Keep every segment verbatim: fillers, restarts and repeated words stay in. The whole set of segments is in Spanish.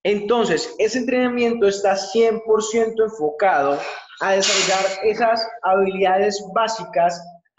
Entonces, ese entrenamiento está cien por ciento enfocado a desarrollar esas habilidades básicas,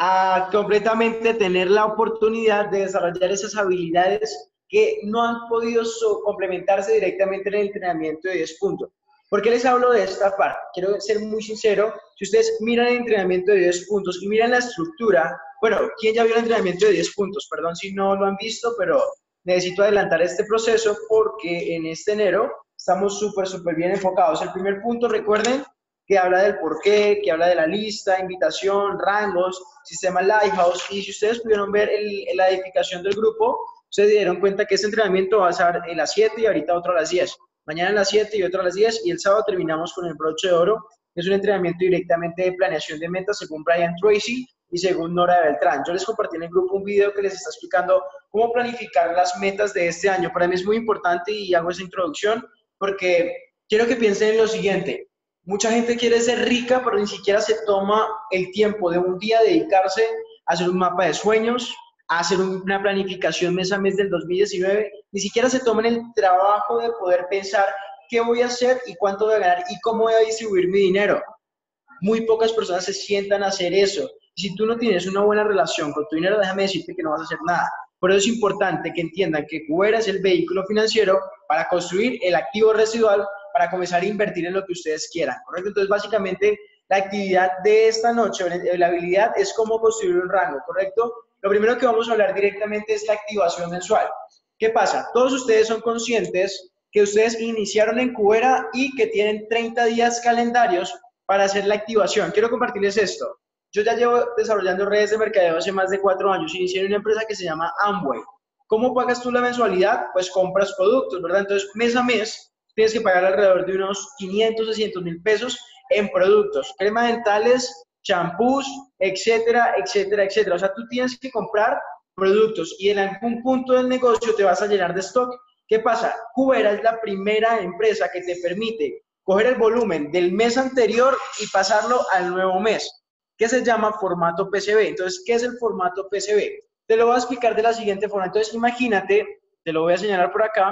a completamente tener la oportunidad de desarrollar esas habilidades que no han podido so complementarse directamente en el entrenamiento de diez puntos. ¿Por qué les hablo de esta parte? Quiero ser muy sincero. Si ustedes miran el entrenamiento de diez puntos y miran la estructura, bueno, ¿quién ya vio el entrenamiento de diez puntos? Perdón si no lo han visto, pero necesito adelantar este proceso porque en este enero estamos súper, súper bien enfocados. El primer punto, recuerden, que habla del porqué, que habla de la lista, invitación, rangos, sistema Lighthouse, y si ustedes pudieron ver el, la edificación del grupo, se dieron cuenta que este entrenamiento va a ser a las siete y ahorita otro a las diez. Mañana a las siete y otro a las diez, y el sábado terminamos con el broche de oro. Es un entrenamiento directamente de planeación de metas según Brian Tracy y según Nora Beltrán. Yo les compartí en el grupo un video que les está explicando cómo planificar las metas de este año. Para mí es muy importante y hago esa introducción porque quiero que piensen en lo siguiente. Mucha gente quiere ser rica, pero ni siquiera se toma el tiempo de un día dedicarse a hacer un mapa de sueños, a hacer una planificación mes a mes del dos mil diecinueve, ni siquiera se toman el trabajo de poder pensar qué voy a hacer y cuánto voy a ganar y cómo voy a distribuir mi dinero. Muy pocas personas se sientan a hacer eso. Y si tú no tienes una buena relación con tu dinero, déjame decirte que no vas a hacer nada. Por eso es importante que entiendan que Cubera es el vehículo financiero para construir el activo residual, para comenzar a invertir en lo que ustedes quieran, ¿correcto? Entonces, básicamente, la actividad de esta noche, la habilidad, es cómo construir un rango, ¿correcto? Lo primero que vamos a hablar directamente es la activación mensual. ¿Qué pasa? Todos ustedes son conscientes que ustedes iniciaron en Cubera y que tienen treinta días calendarios para hacer la activación. Quiero compartirles esto. Yo ya llevo desarrollando redes de mercadeo hace más de cuatro años. Inicié en una empresa que se llama Amway. ¿Cómo pagas tú la mensualidad? Pues compras productos, ¿verdad? Entonces, mes a mes, tienes que pagar alrededor de unos quinientos, seiscientos mil pesos en productos. Cremas dentales, champús, etcétera, etcétera, etcétera. O sea, tú tienes que comprar productos y en algún punto del negocio te vas a llenar de stock. ¿Qué pasa? Cubera es la primera empresa que te permite coger el volumen del mes anterior y pasarlo al nuevo mes, que se llama formato P C B. Entonces, ¿qué es el formato P C B? Te lo voy a explicar de la siguiente forma. Entonces, imagínate, te lo voy a señalar por acá.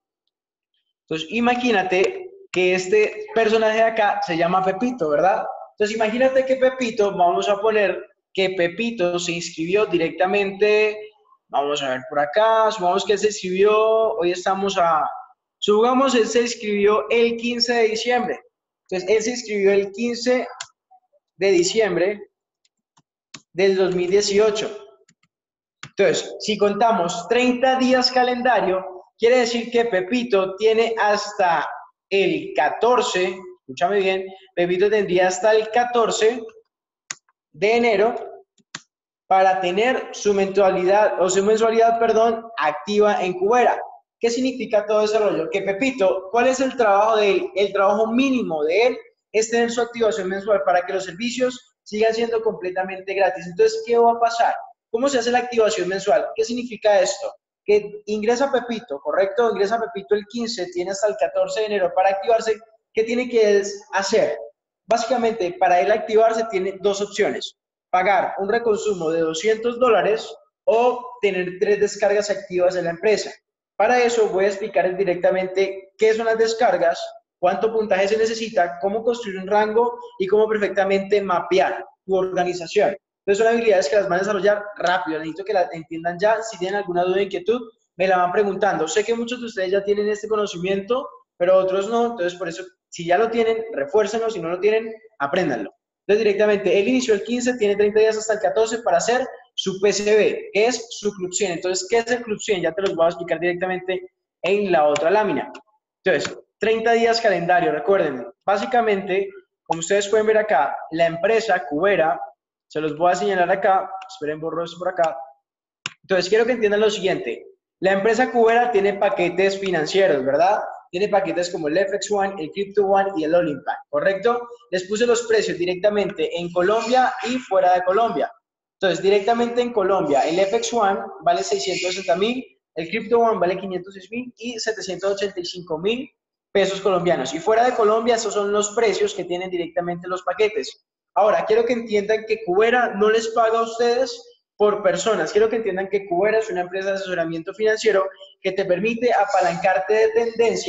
Entonces, imagínate que este personaje de acá se llama Pepito, ¿verdad? Entonces, imagínate que Pepito, vamos a poner que Pepito se inscribió directamente, vamos a ver por acá, supongamos que él se inscribió, hoy estamos a... Supongamos, él se inscribió el quince de diciembre. Entonces, él se inscribió el quince de diciembre del dos mil dieciocho. Entonces, si contamos treinta días calendario, quiere decir que Pepito tiene hasta el catorce, escúchame bien, Pepito tendría hasta el catorce de enero para tener su mensualidad, o su mensualidad, perdón, activa en Cubera. ¿Qué significa todo ese rollo? Que Pepito, ¿cuál es el trabajo de él? El trabajo mínimo de él es tener su activación mensual para que los servicios sigan siendo completamente gratis. Entonces, ¿qué va a pasar? ¿Cómo se hace la activación mensual? ¿Qué significa esto? Que ingresa Pepito, ¿correcto? Ingresa Pepito el quince, tiene hasta el catorce de enero para activarse. ¿Qué tiene que hacer? Básicamente, para él activarse tiene dos opciones. Pagar un reconsumo de doscientos dólares o tener tres descargas activas en la empresa. Para eso voy a explicar directamente qué son las descargas, cuánto puntaje se necesita, cómo construir un rango y cómo perfectamente mapear tu organización. Entonces son habilidades que las van a desarrollar rápido, necesito que las entiendan ya. Si tienen alguna duda o inquietud, me la van preguntando. Sé que muchos de ustedes ya tienen este conocimiento, pero otros no, entonces por eso, si ya lo tienen, refuércenlo, si no lo tienen, apréndanlo. Entonces directamente, él inició el quince, tiene treinta días hasta el catorce para hacer su P C B, que es su Club cien. Entonces, ¿qué es el Club cien? Ya te los voy a explicar directamente en la otra lámina. Entonces, treinta días calendario, recuerden, básicamente, como ustedes pueden ver acá, la empresa Cubera, se los voy a señalar acá, esperen, borro esto por acá. Entonces, quiero que entiendan lo siguiente. La empresa Cubera tiene paquetes financieros, ¿verdad? Tiene paquetes como el F X One, el Crypto One y el All Impact, ¿correcto? Les puse los precios directamente en Colombia y fuera de Colombia. Entonces, directamente en Colombia, el F X One vale seiscientos sesenta mil, el Crypto One vale quinientos seis mil y setecientos ochenta y cinco mil pesos colombianos. Y fuera de Colombia, esos son los precios que tienen directamente los paquetes. Ahora, quiero que entiendan que Cubera no les paga a ustedes por personas. Quiero que entiendan que Cubera es una empresa de asesoramiento financiero que te permite apalancarte de tendencias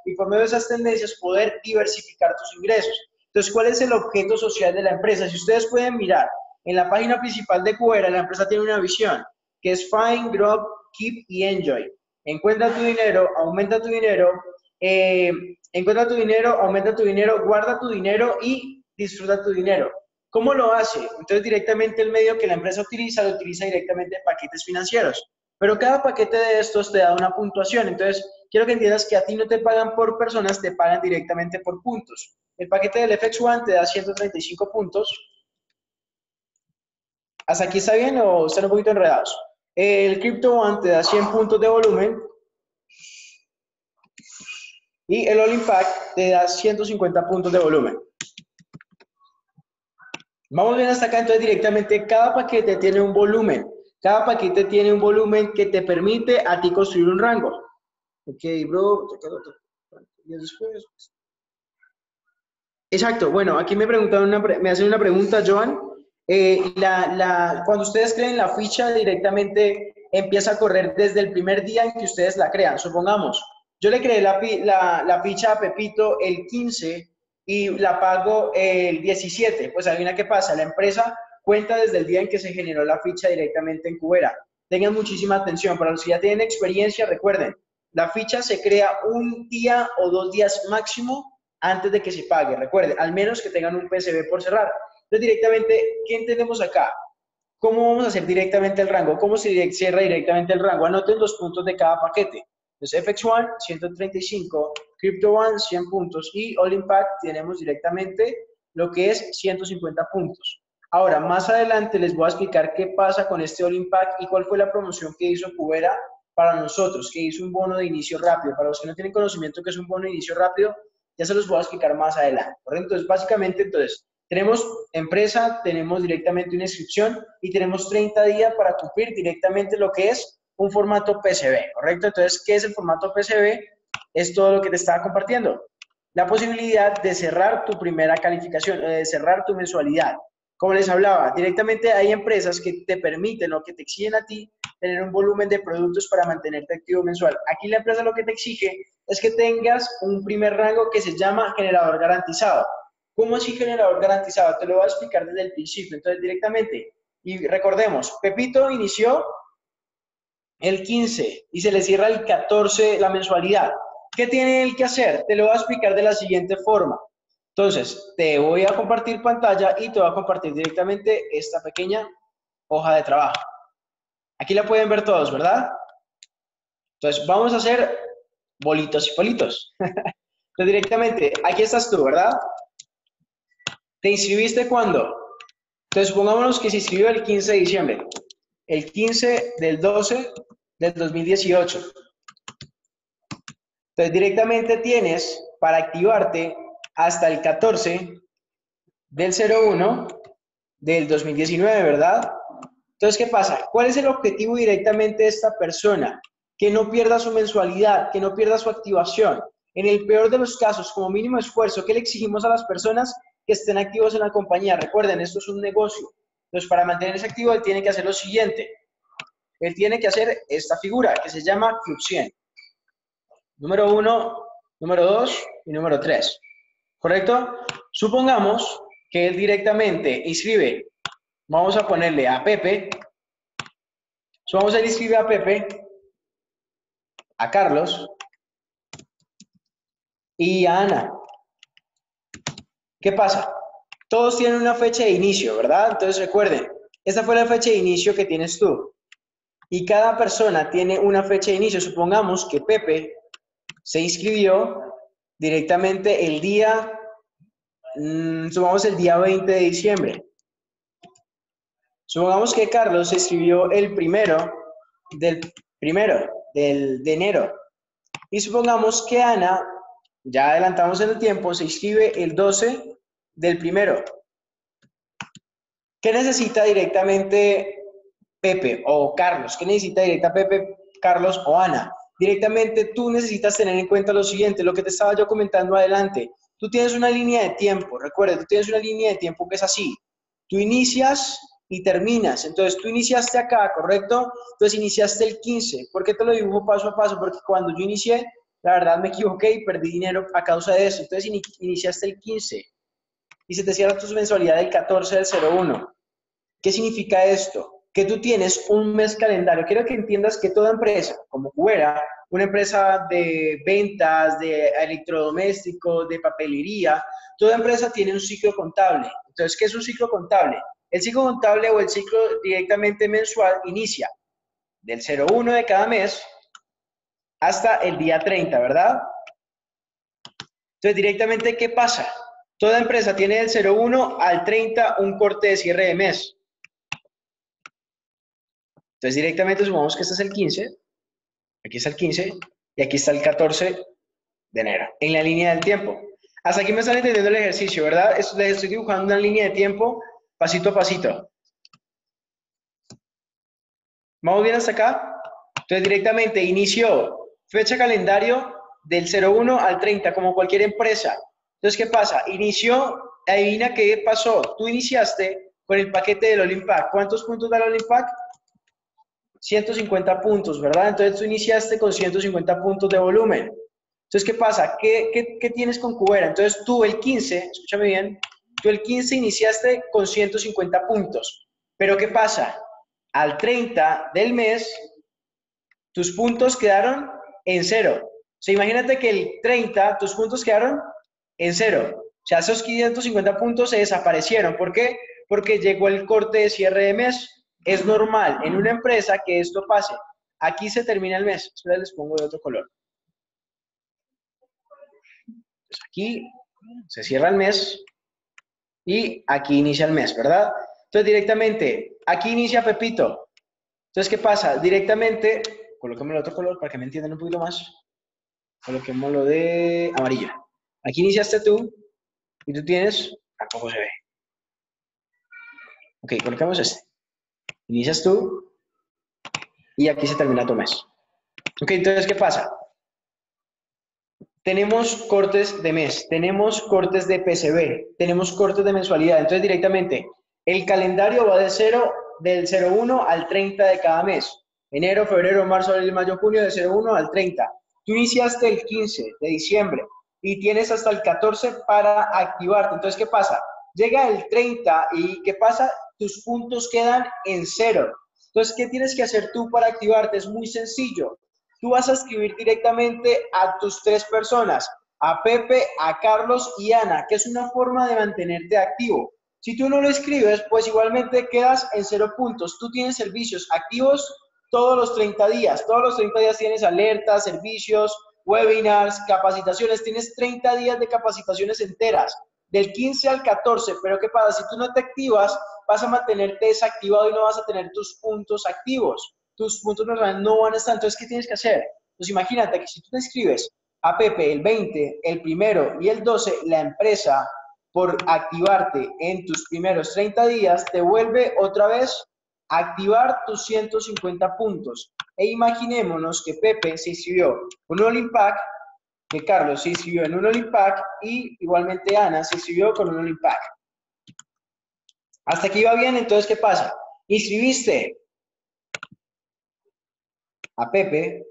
y por medio de esas tendencias poder diversificar tus ingresos. Entonces, ¿cuál es el objeto social de la empresa? Si ustedes pueden mirar en la página principal de Cubera, la empresa tiene una visión que es Find, Grow, Keep y Enjoy. Encuentra tu dinero, aumenta tu dinero, eh, encuentra tu dinero, aumenta tu dinero, guarda tu dinero y disfruta tu dinero. ¿Cómo lo hace? Entonces, directamente el medio que la empresa utiliza, lo utiliza directamente en paquetes financieros. Pero cada paquete de estos te da una puntuación. Entonces, quiero que entiendas que a ti no te pagan por personas, te pagan directamente por puntos. El paquete del F X One te da ciento treinta y cinco puntos. ¿Hasta aquí está bien o están un poquito enredados? El Crypto One te da cien puntos de volumen. Y el All Impact te da ciento cincuenta puntos de volumen. Vamos bien hasta acá, entonces directamente cada paquete tiene un volumen. Cada paquete tiene un volumen que te permite a ti construir un rango. Ok, bro. Y después. Exacto, bueno, aquí me preguntaron una, me hacen una pregunta, Joan. Eh, la, la, cuando ustedes creen la ficha, directamente empieza a correr desde el primer día en que ustedes la crean. Supongamos, yo le creé la, la, la ficha a Pepito el quince y la pago el diecisiete. Pues adivina qué pasa, la empresa cuenta desde el día en que se generó la ficha directamente en Cubera. Tengan muchísima atención, para los que ya tienen experiencia, recuerden, la ficha se crea un día o dos días máximo antes de que se pague. Recuerden, al menos que tengan un P S B por cerrar. Entonces, directamente, ¿qué entendemos acá? ¿Cómo vamos a hacer directamente el rango? ¿Cómo se cierra directamente el rango? Anoten los puntos de cada paquete. Entonces, F X One, ciento treinta y cinco, Crypto One, cien puntos, y All Impact tenemos directamente lo que es ciento cincuenta puntos. Ahora, más adelante les voy a explicar qué pasa con este All Impact y cuál fue la promoción que hizo Cubera para nosotros, que hizo un bono de inicio rápido. Para los que no tienen conocimiento que es un bono de inicio rápido, ya se los voy a explicar más adelante. ¿Correcto? Entonces, básicamente, entonces, tenemos empresa, tenemos directamente una inscripción y tenemos treinta días para cumplir directamente lo que es un formato P S B, ¿correcto? Entonces, ¿qué es el formato P S B? Es todo lo que te estaba compartiendo. La posibilidad de cerrar tu primera calificación, de cerrar tu mensualidad. Como les hablaba, directamente hay empresas que te permiten o que te exigen a ti tener un volumen de productos para mantenerte activo mensual. Aquí la empresa lo que te exige es que tengas un primer rango que se llama generador garantizado. ¿Cómo así generador garantizado? Te lo voy a explicar desde el principio. Entonces, directamente, y recordemos, Pepito inició el quince y se le cierra el catorce la mensualidad. ¿Qué tiene él que hacer? Te lo voy a explicar de la siguiente forma. Entonces, te voy a compartir pantalla y te voy a compartir directamente esta pequeña hoja de trabajo. Aquí la pueden ver todos, ¿verdad? Entonces, vamos a hacer bolitos y politos. Entonces, directamente, aquí estás tú, ¿verdad? ¿Te inscribiste cuándo? Entonces, supongámonos que se inscribió el quince de diciembre. El quince del doce del dos mil dieciocho. Entonces, directamente tienes para activarte hasta el catorce del cero uno del dos mil diecinueve, ¿verdad? Entonces, ¿qué pasa? ¿Cuál es el objetivo directamente de esta persona? Que no pierda su mensualidad, que no pierda su activación. En el peor de los casos, como mínimo esfuerzo, ¿qué le exigimos a las personas que estén activos en la compañía? Recuerden, esto es un negocio. Entonces, para mantenerse activo, él tiene que hacer lo siguiente. Él tiene que hacer esta figura que se llama Club cien. Número uno, número dos y número tres. ¿Correcto? Supongamos que él directamente inscribe, vamos a ponerle a Pepe, supongamos que él inscribe a Pepe, a Carlos y a Ana. ¿Qué pasa? Todos tienen una fecha de inicio, ¿verdad? Entonces recuerden, esta fue la fecha de inicio que tienes tú. Y cada persona tiene una fecha de inicio. Supongamos que Pepe se inscribió directamente el día, mmm, supongamos el día veinte de diciembre. Supongamos que Carlos se inscribió el primero del primero del, de enero. Y supongamos que Ana, ya adelantamos en el tiempo, se inscribe el doce del primero. ¿Qué necesita directamente Pepe o Carlos? ¿Qué necesita directa Pepe, Carlos o Ana? Directamente tú necesitas tener en cuenta lo siguiente, lo que te estaba yo comentando adelante. Tú tienes una línea de tiempo, recuerda, tú tienes una línea de tiempo que es así. Tú inicias y terminas. Entonces, tú iniciaste acá, ¿correcto? Entonces, iniciaste el quince. ¿Por qué te lo dibujo paso a paso? Porque cuando yo inicié, la verdad me equivoqué y perdí dinero a causa de eso. Entonces in iniciaste el quince y se te cierra tu mensualidad del catorce del cero uno. ¿Qué significa esto? Que tú tienes un mes calendario. Quiero que entiendas que toda empresa, como Cubera, una empresa de ventas, de electrodomésticos, de papelería, toda empresa tiene un ciclo contable. Entonces, ¿qué es un ciclo contable? El ciclo contable o el ciclo directamente mensual inicia del cero uno de cada mes hasta el día treinta, ¿verdad? Entonces, directamente, ¿qué pasa? Toda empresa tiene del cero uno al treinta un corte de cierre de mes. Entonces, directamente supongamos que este es el quince, aquí está el quince y aquí está el catorce de enero, en la línea del tiempo. Hasta aquí me están entendiendo el ejercicio, ¿verdad? Les estoy dibujando una línea de tiempo pasito a pasito. ¿Vamos bien hasta acá? Entonces, directamente inició fecha calendario del cero uno al treinta, como cualquier empresa. Entonces, ¿qué pasa? Inició, adivina qué pasó. Tú iniciaste con el paquete del All Impact. ¿Cuántos puntos da el All Impact? ciento cincuenta puntos, ¿verdad? Entonces tú iniciaste con ciento cincuenta puntos de volumen. Entonces, ¿qué pasa? ¿Qué, qué, qué tienes con Cubera? Entonces tú el quince, escúchame bien, tú el quince iniciaste con ciento cincuenta puntos. Pero ¿qué pasa? Al treinta del mes, tus puntos quedaron en cero. O sea, imagínate que el treinta, tus puntos quedaron en cero. O sea, esos quinientos cincuenta puntos se desaparecieron. ¿Por qué? Porque llegó el corte de cierre de mes. Es normal en una empresa que esto pase. Aquí se termina el mes. Espera, les pongo de otro color. Entonces, aquí se cierra el mes y aquí inicia el mes, ¿verdad? Entonces, directamente, aquí inicia Pepito. Entonces, ¿qué pasa? Directamente, coloquemos el otro color para que me entiendan un poquito más. Coloquémoslo de amarillo. Aquí iniciaste tú y tú tienes, tampoco se ve. Ok, coloquemos este. Inicias tú y aquí se termina tu mes. Ok, entonces, ¿qué pasa? Tenemos cortes de mes, tenemos cortes de P C B, tenemos cortes de mensualidad. Entonces, directamente, el calendario va de cero, del cero uno al treinta de cada mes. Enero, febrero, marzo, abril, mayo, junio, de cero uno al treinta. Tú iniciaste el quince de diciembre y tienes hasta el catorce para activarte. Entonces, ¿qué pasa? Llega el treinta y ¿qué pasa? Tus puntos quedan en cero. Entonces, ¿qué tienes que hacer tú para activarte? Es muy sencillo. Tú vas a escribir directamente a tus tres personas, a Pepe, a Carlos y Ana, que es una forma de mantenerte activo. Si tú no lo escribes, pues igualmente quedas en cero puntos. Tú tienes servicios activos todos los treinta días. Todos los treinta días tienes alertas, servicios, webinars, capacitaciones. Tienes treinta días de capacitaciones enteras, del quince al catorce. Pero ¿qué pasa? Si tú no te activas, vas a mantenerte desactivado y no vas a tener tus puntos activos. Tus puntos normales no van a estar. Entonces, ¿qué tienes que hacer? Pues imagínate que si tú te escribes a Pepe el veinte, el primero y el doce, la empresa, por activarte en tus primeros treinta días, te vuelve otra vez a activar tus ciento cincuenta puntos. E imaginémonos que Pepe se inscribió con un All Impact, que Carlos se inscribió en un All Impact y igualmente Ana se inscribió con un All Impact. Hasta aquí va bien. Entonces, ¿qué pasa? Inscribiste a Pepe,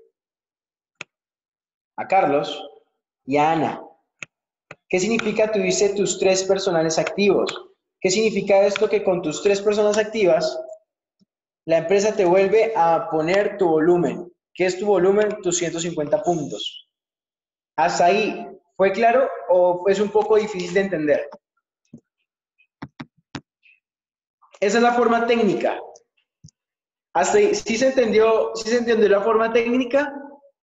a Carlos y a Ana. ¿Qué significa tuviste tus tres personales activos? ¿Qué significa esto? Que con tus tres personas activas, la empresa te vuelve a poner tu volumen. ¿Qué es tu volumen? Tus ciento cincuenta puntos. ¿Hasta ahí fue claro o es un poco difícil de entender? Esa es la forma técnica. ¿Hasta ahí sí se entendió, sí se entendió la forma técnica?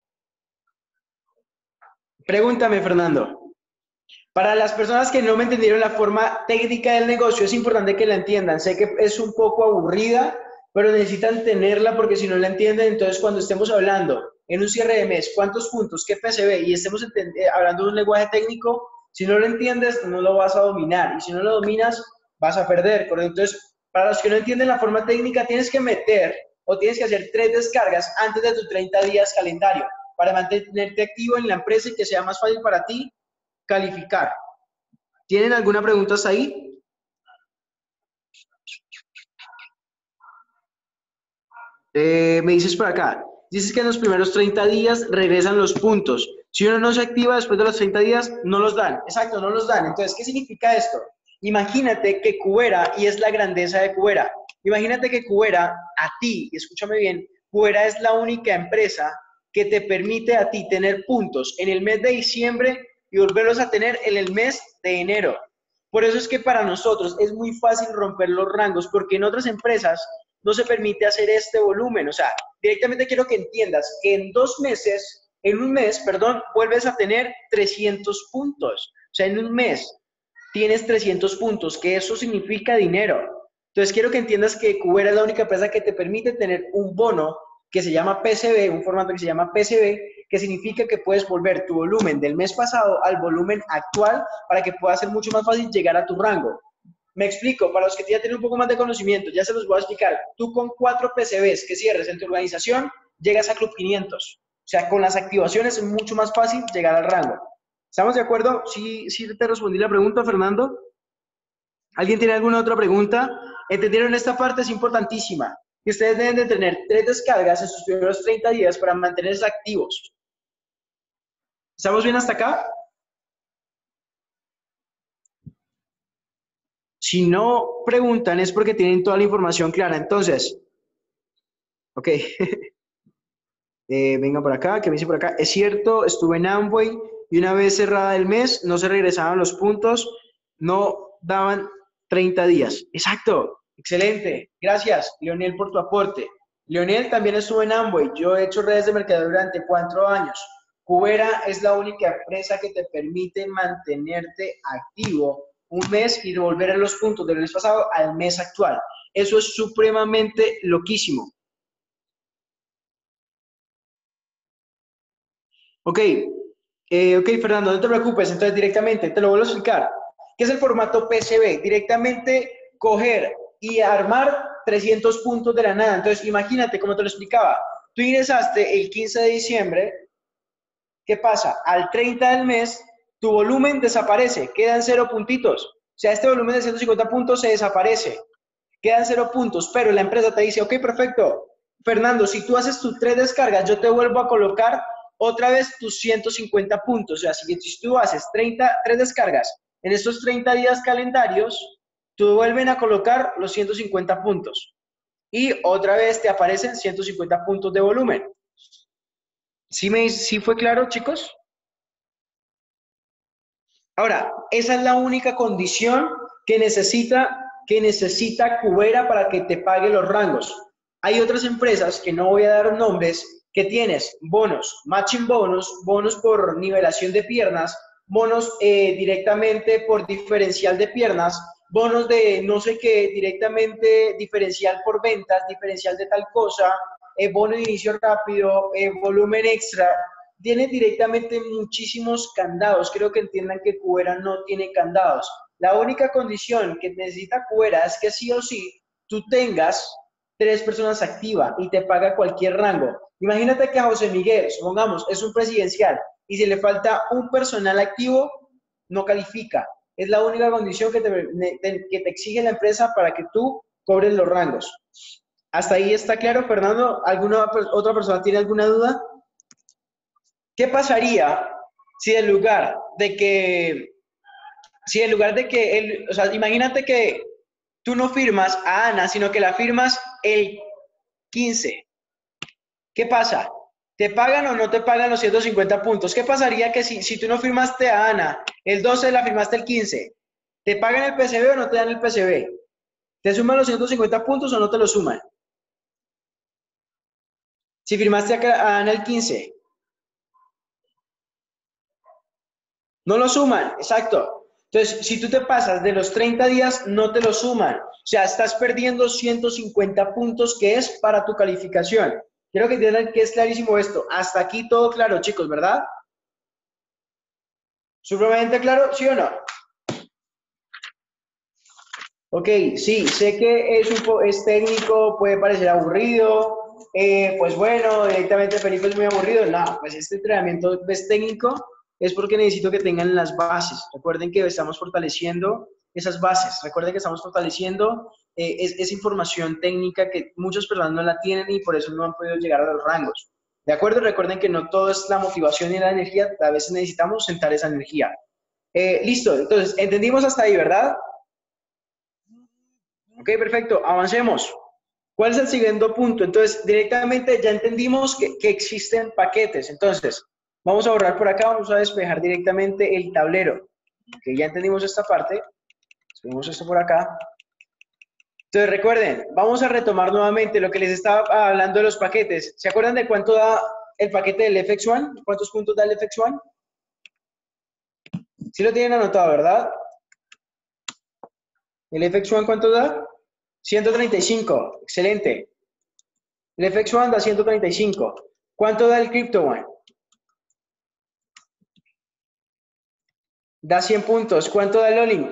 Pregúntame, Fernando. Para las personas que no me entendieron la forma técnica del negocio, es importante que la entiendan. Sé que es un poco aburrida, pero necesitan tenerla porque si no la entienden, entonces cuando estemos hablando en un cierre de mes, cuántos puntos, qué P C B, y estemos hablando de un lenguaje técnico, si no lo entiendes, no lo vas a dominar. Y si no lo dominas, vas a perder. Entonces, para los que no entienden la forma técnica, tienes que meter o tienes que hacer tres descargas antes de tus treinta días calendario para mantenerte activo en la empresa y que sea más fácil para ti calificar. ¿Tienen alguna pregunta hasta ahí? Eh, me dices por acá. Dices que en los primeros treinta días regresan los puntos. Si uno no se activa después de los treinta días, no los dan. Exacto, no los dan. Entonces, ¿qué significa esto? Imagínate que Cubera, y es la grandeza de Cubera, imagínate que Cubera, a ti, y escúchame bien, Cubera es la única empresa que te permite a ti tener puntos en el mes de diciembre y volverlos a tener en el mes de enero. Por eso es que para nosotros es muy fácil romper los rangos, porque en otras empresas no se permite hacer este volumen. O sea, directamente quiero que entiendas que en dos meses, en un mes, perdón, vuelves a tener trescientos puntos. O sea, en un mes tienes trescientos puntos, que eso significa dinero. Entonces quiero que entiendas que Cubera es la única empresa que te permite tener un bono que se llama P C B, un formato que se llama P C B, que significa que puedes volver tu volumen del mes pasado al volumen actual para que pueda ser mucho más fácil llegar a tu rango. Me explico, para los que ya tienen un poco más de conocimiento, ya se los voy a explicar. Tú con cuatro P C Bs que cierres en tu organización, llegas a Club quinientos. O sea, con las activaciones es mucho más fácil llegar al rango. ¿Estamos de acuerdo? ¿Sí, sí te respondí la pregunta, Fernando? ¿Alguien tiene alguna otra pregunta? ¿Entendieron esta parte? Es importantísima. Que ustedes deben de tener tres descargas en sus primeros treinta días para mantenerse activos. ¿Estamos bien hasta acá? Si no preguntan es porque tienen toda la información clara. Entonces, ok. eh, venga por acá, que me dice por acá. Es cierto, estuve en Amway y una vez cerrada el mes, no se regresaban los puntos, no daban treinta días. Exacto, excelente. Gracias, Leonel, por tu aporte. Leonel también estuvo en Amway. Yo he hecho redes de mercadeo durante cuatro años. Cubera es la única empresa que te permite mantenerte activo un mes y devolver los puntos del mes pasado al mes actual. Eso es supremamente loquísimo. Ok, eh, ok, Fernando, no te preocupes, entonces directamente te lo vuelvo a explicar. ¿Qué es el formato P C B? Directamente coger y armar trescientos puntos de la nada. Entonces, imagínate, como te lo explicaba, tú ingresaste el quince de diciembre, ¿qué pasa? Al treinta del mes, tu volumen desaparece, quedan cero puntitos. O sea, este volumen de ciento cincuenta puntos se desaparece, quedan cero puntos, pero la empresa te dice, ok, perfecto, Fernando, si tú haces tus tres descargas, yo te vuelvo a colocar otra vez tus ciento cincuenta puntos. O sea, si tú haces treinta, tres descargas en estos treinta días calendarios, tú vuelven a colocar los ciento cincuenta puntos. Y otra vez te aparecen ciento cincuenta puntos de volumen. ¿Sí, me, sí fue claro, chicos? Ahora, esa es la única condición que necesita, que necesita Cubera para que te pague los rangos. Hay otras empresas, que no voy a dar nombres, que tienes bonos, matching bonos, bonos por nivelación de piernas, bonos eh, directamente por diferencial de piernas, bonos de no sé qué, directamente diferencial por ventas, diferencial de tal cosa, eh, bono de inicio rápido, eh, volumen extra. Tiene directamente muchísimos candados. Creo que entiendan que Cubera no tiene candados. La única condición que necesita Cubera es que sí o sí tú tengas tres personas activas y te paga cualquier rango. Imagínate que a José Miguel, supongamos, es un presidencial y si le falta un personal activo, no califica. Es la única condición que te, que te exige la empresa para que tú cobres los rangos. ¿Hasta ahí está claro, Fernando? ¿Alguna otra persona tiene alguna duda? ¿Qué pasaría si en lugar de que, si en lugar de que, el, o sea, imagínate que tú no firmas a Ana, sino que la firmas el quince? ¿Qué pasa? ¿Te pagan o no te pagan los ciento cincuenta puntos? ¿Qué pasaría que si, si tú no firmaste a Ana el doce, la firmaste el quince? ¿Te pagan el P C B o no te dan el P C B? ¿Te suman los ciento cincuenta puntos o no te los suman? Si firmaste a Ana el quince. No lo suman, exacto. Entonces, si tú te pasas de los treinta días, no te lo suman. O sea, estás perdiendo ciento cincuenta puntos, que es para tu calificación. Quiero que entiendan que es clarísimo esto. Hasta aquí todo claro, chicos, ¿verdad? ¿Supremamente claro? ¿Sí o no? Ok, sí, sé que es, un es técnico, puede parecer aburrido. Eh, pues bueno, directamente Felipe es muy aburrido. No, pues este entrenamiento es técnico. Es porque necesito que tengan las bases. Recuerden que estamos fortaleciendo esas bases. Recuerden que estamos fortaleciendo eh, es, esa información técnica que muchas personas no la tienen y por eso no han podido llegar a los rangos. ¿De acuerdo? Recuerden que no todo es la motivación y la energía, a veces necesitamos sentar esa energía. Eh, listo, entonces, entendimos hasta ahí, ¿verdad? Ok, perfecto, avancemos. ¿Cuál es el siguiente punto? Entonces, directamente ya entendimos que, que existen paquetes. Entonces, vamos a borrar por acá, vamos a despejar directamente el tablero. Que ya entendimos esta parte. Subimos esto por acá. Entonces, recuerden, vamos a retomar nuevamente lo que les estaba hablando de los paquetes. ¿Se acuerdan de cuánto da el paquete del F X uno? ¿Cuántos puntos da el F X uno? Sí lo tienen anotado, ¿verdad? ¿El F X uno cuánto da? ciento treinta y cinco. Excelente. El F X uno da ciento treinta y cinco. ¿Cuánto da el Crypto One? Da cien puntos. ¿Cuánto da el All-in?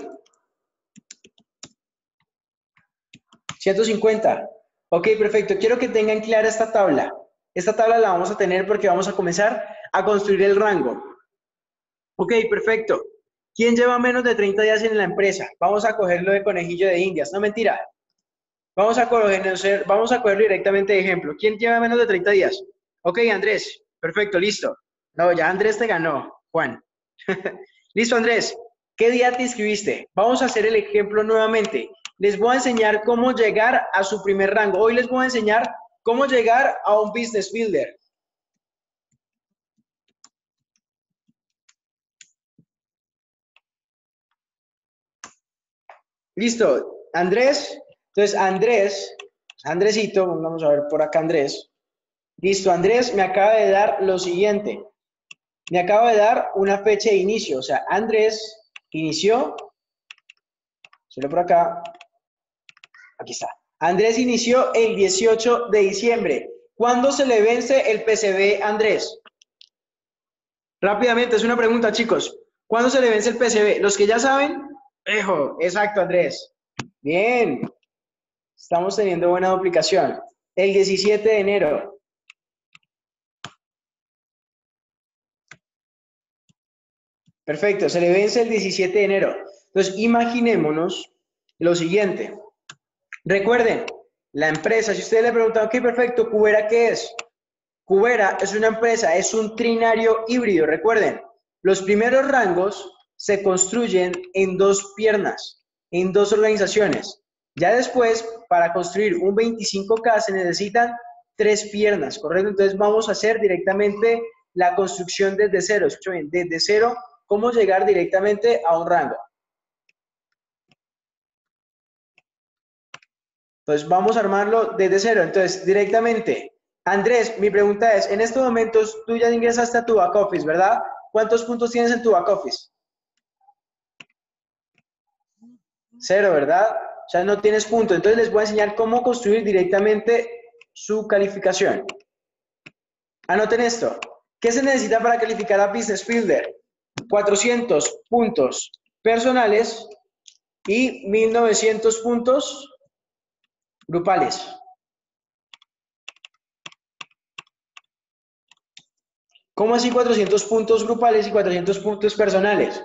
ciento cincuenta. Ok, perfecto. Quiero que tengan clara esta tabla. Esta tabla la vamos a tener porque vamos a comenzar a construir el rango. Ok, perfecto. ¿Quién lleva menos de treinta días en la empresa? Vamos a cogerlo de conejillo de indias. No, mentira. Vamos a, conocer, vamos a cogerlo directamente de ejemplo. ¿Quién lleva menos de treinta días? Ok, Andrés. Perfecto, listo. No, ya Andrés te ganó, Juan. Listo, Andrés. ¿Qué día te inscribiste? Vamos a hacer el ejemplo nuevamente. Les voy a enseñar cómo llegar a su primer rango. Hoy les voy a enseñar cómo llegar a un Business Builder. Listo, Andrés. Entonces, Andrés, Andresito, vamos a ver por acá, Andrés. Listo, Andrés me acaba de dar lo siguiente. Me acaba de dar una fecha de inicio. O sea, Andrés inició. Solo por acá. Aquí está. Andrés inició el dieciocho de diciembre. ¿Cuándo se le vence el P C B a Andrés? Rápidamente, es una pregunta, chicos. ¿Cuándo se le vence el P C B? Los que ya saben, ejo, exacto, Andrés. Bien. Estamos teniendo buena duplicación. El diecisiete de enero. Perfecto, se le vence el diecisiete de enero. Entonces, imaginémonos lo siguiente. Recuerden, la empresa, si ustedes le preguntan, ok, perfecto, Cubera, ¿qué es? Cubera es una empresa, es un trinario híbrido. Recuerden, los primeros rangos se construyen en dos piernas, en dos organizaciones. Ya después, para construir un veinticinco K se necesitan tres piernas, ¿correcto? Entonces vamos a hacer directamente la construcción desde cero. Escuchen bien, desde cero, ¿cómo llegar directamente a un rango? Entonces vamos a armarlo desde cero. Entonces, directamente, Andrés, mi pregunta es, en estos momentos tú ya ingresaste a tu back office, ¿verdad? ¿Cuántos puntos tienes en tu back office? Cero, ¿verdad? O sea, no tienes puntos. Entonces les voy a enseñar cómo construir directamente su calificación. Anoten esto. ¿Qué se necesita para calificar a Business Builder? cuatrocientos puntos personales y mil novecientos puntos grupales. ¿Cómo así cuatrocientos puntos grupales y cuatrocientos puntos personales?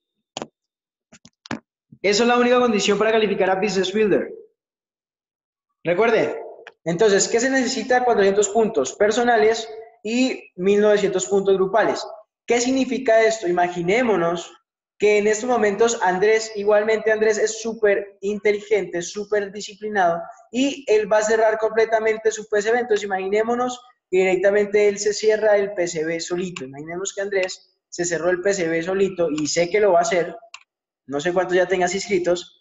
Esa es la única condición para calificar a Business Builder. Recuerden, entonces, ¿qué se necesita? cuatrocientos puntos personales y mil novecientos puntos grupales. ¿Qué significa esto? Imaginémonos que en estos momentos Andrés, igualmente Andrés es súper inteligente, súper disciplinado y él va a cerrar completamente su P C B. Entonces, imaginémonos que directamente él se cierra el P C B solito. Imaginemos que Andrés se cerró el P C B solito y sé que lo va a hacer. No sé cuántos ya tengas inscritos.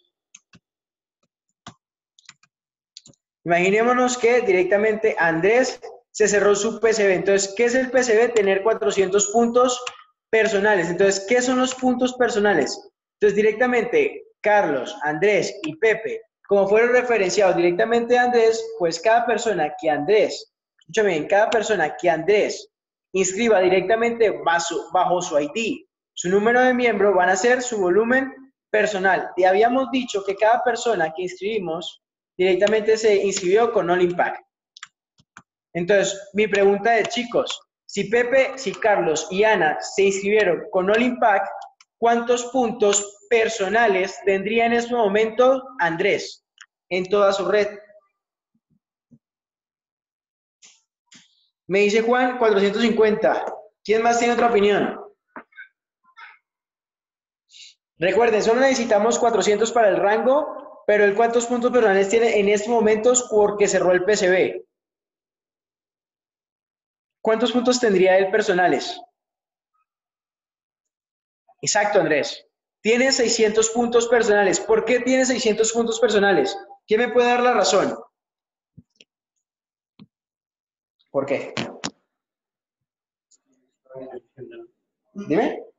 Imaginémonos que directamente Andrés se cerró su P C B. Entonces, ¿qué es el P C B? Tener cuatrocientos puntos personales. Entonces, ¿qué son los puntos personales? Entonces, directamente Carlos, Andrés y Pepe, como fueron referenciados directamente a Andrés, pues cada persona que Andrés, escúchame bien, cada persona que Andrés inscriba directamente bajo, bajo su I D, su número de miembro, van a ser su volumen personal. Y habíamos dicho que cada persona que inscribimos directamente se inscribió con All Impact. Entonces, mi pregunta es, chicos, si Pepe, si Carlos y Ana se inscribieron con All Impact, ¿cuántos puntos personales tendría en este momento Andrés en toda su red? Me dice Juan, cuatrocientos cincuenta. ¿Quién más tiene otra opinión? Recuerden, solo necesitamos cuatrocientos para el rango, pero el cuántos puntos personales tiene en estos momentos porque cerró el P C B. ¿Cuántos puntos tendría él personales? Exacto, Andrés. Tiene seiscientos puntos personales. ¿Por qué tiene seiscientos puntos personales? ¿Quién me puede dar la razón? ¿Por qué? Dime.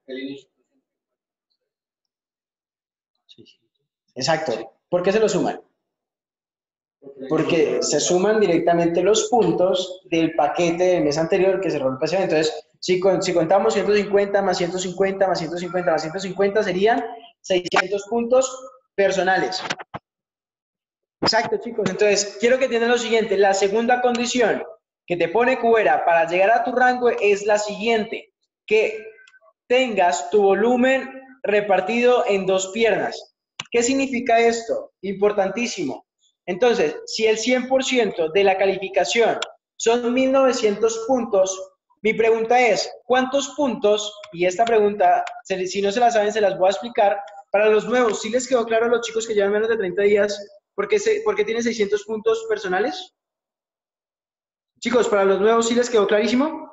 Exacto. ¿Por qué se lo suman? Porque se suman directamente los puntos del paquete del mes anterior que cerró el P C B. Entonces, si, con, si contamos ciento cincuenta más ciento cincuenta más ciento cincuenta más ciento cincuenta, serían seiscientos puntos personales. Exacto, chicos. Entonces, quiero que entiendan lo siguiente. La segunda condición que te pone Cubera para llegar a tu rango es la siguiente. Que tengas tu volumen repartido en dos piernas. ¿Qué significa esto? Importantísimo. Entonces, si el cien por ciento de la calificación son mil novecientos puntos, mi pregunta es, ¿cuántos puntos? Y esta pregunta, si no se la saben, se las voy a explicar. Para los nuevos, ¿sí les quedó claro a los chicos que llevan menos de treinta días por qué, se, por qué tienen seiscientos puntos personales? Chicos, para los nuevos, ¿sí les quedó clarísimo?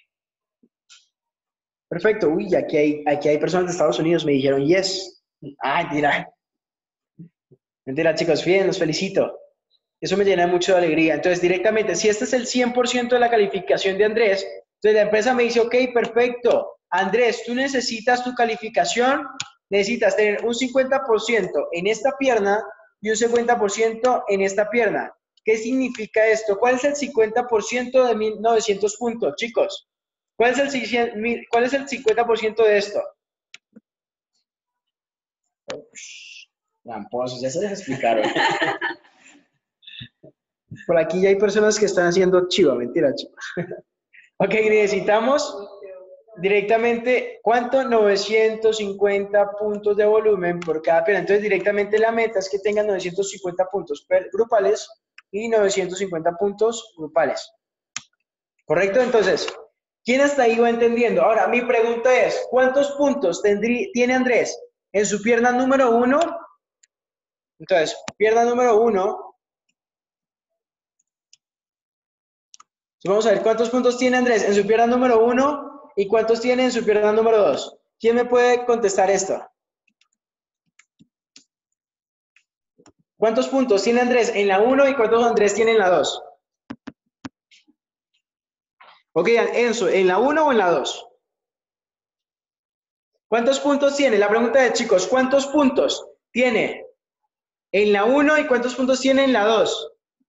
Perfecto. Uy, aquí hay, aquí hay personas de Estados Unidos, me dijeron yes. Ay, mentira. Mentira, chicos, bien, los felicito. Eso me llena mucho de alegría. Entonces, directamente, si este es el cien por ciento de la calificación de Andrés, entonces la empresa me dice, ok, perfecto. Andrés, tú necesitas tu calificación, necesitas tener un cincuenta por ciento en esta pierna y un cincuenta por ciento en esta pierna. ¿Qué significa esto? ¿Cuál es el cincuenta por ciento de mil novecientos puntos, chicos? ¿Cuál es el, cuál es el cincuenta por ciento de esto? Tramposos, ya se les explicaron. Por aquí ya hay personas que están haciendo chiva, mentira, chiva. Ok, necesitamos directamente, ¿cuánto? novecientos cincuenta puntos de volumen por cada pierna. Entonces, directamente la meta es que tengan novecientos cincuenta puntos grupales y novecientos cincuenta puntos grupales. ¿Correcto? Entonces, ¿quién hasta ahí va entendiendo? Ahora, mi pregunta es, ¿cuántos puntos tendrí, tiene Andrés en su pierna número uno? Entonces, pierna número uno. Vamos a ver cuántos puntos tiene Andrés en su pierna número uno y cuántos tiene en su pierna número dos. ¿Quién me puede contestar esto? ¿Cuántos puntos tiene Andrés en la uno y cuántos Andrés tiene en la dos? Ok, Enzo, ¿en la uno o en la dos? ¿Cuántos puntos tiene? La pregunta de chicos, ¿cuántos puntos tiene en la uno y cuántos puntos tiene en la dos?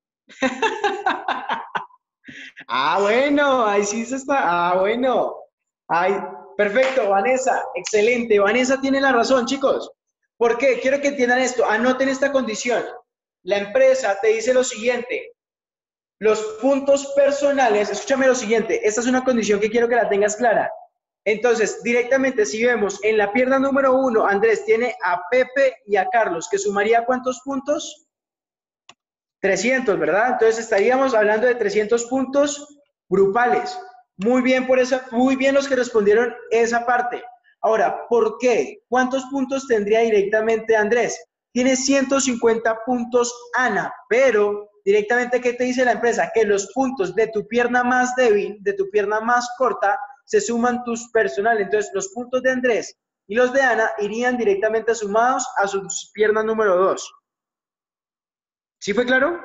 Ah, bueno, ahí sí se está. Ah, bueno. Ay, perfecto, Vanessa, excelente. Vanessa tiene la razón, chicos. ¿Por qué? Quiero que entiendan esto. Anoten esta condición. La empresa te dice lo siguiente. Los puntos personales, escúchame lo siguiente. Esta es una condición que quiero que la tengas clara. Entonces, directamente, si vemos en la pierna número uno, Andrés tiene a Pepe y a Carlos, que sumaría ¿cuántos puntos? trescientos, ¿verdad? Entonces estaríamos hablando de trescientos puntos grupales. Muy bien por esa, muy bien los que respondieron esa parte. Ahora, ¿por qué? ¿Cuántos puntos tendría directamente Andrés? Tiene ciento cincuenta puntos Ana, pero directamente, ¿qué te dice la empresa? Que los puntos de tu pierna más débil, de tu pierna más corta, se suman tus personales. Entonces, los puntos de Andrés y los de Ana irían directamente sumados a su pierna número dos. ¿Sí fue claro?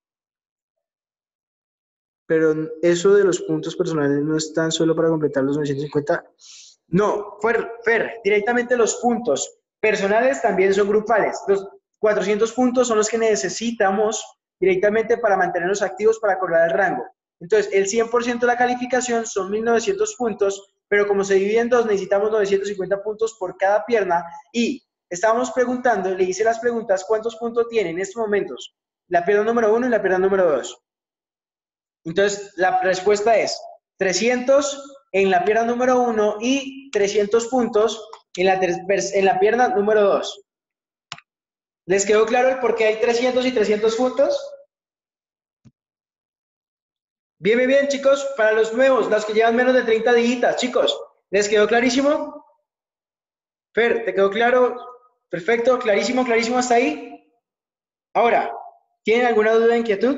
Pero eso de los puntos personales no es tan solo para completar los novecientos cincuenta. No, Fer, Fer, directamente los puntos personales también son grupales. Los cuatrocientos puntos son los que necesitamos directamente para mantenernos activos para cobrar el rango. Entonces, el cien por ciento de la calificación son mil novecientos puntos, pero como se divide en dos, necesitamos novecientos cincuenta puntos por cada pierna. Y estábamos preguntando, le hice las preguntas, ¿cuántos puntos tiene en estos momentos la pierna número uno y la pierna número dos? Entonces, la respuesta es trescientos en la pierna número uno y trescientos puntos en la, en la pierna número dos. ¿Les quedó claro el por qué hay trescientos y trescientos puntos? Bien, bien, bien, chicos. Para los nuevos, los que llevan menos de treinta dígitos, chicos, ¿les quedó clarísimo? Fer, ¿te quedó claro? Perfecto, clarísimo, clarísimo hasta ahí. Ahora, ¿tienen alguna duda o inquietud?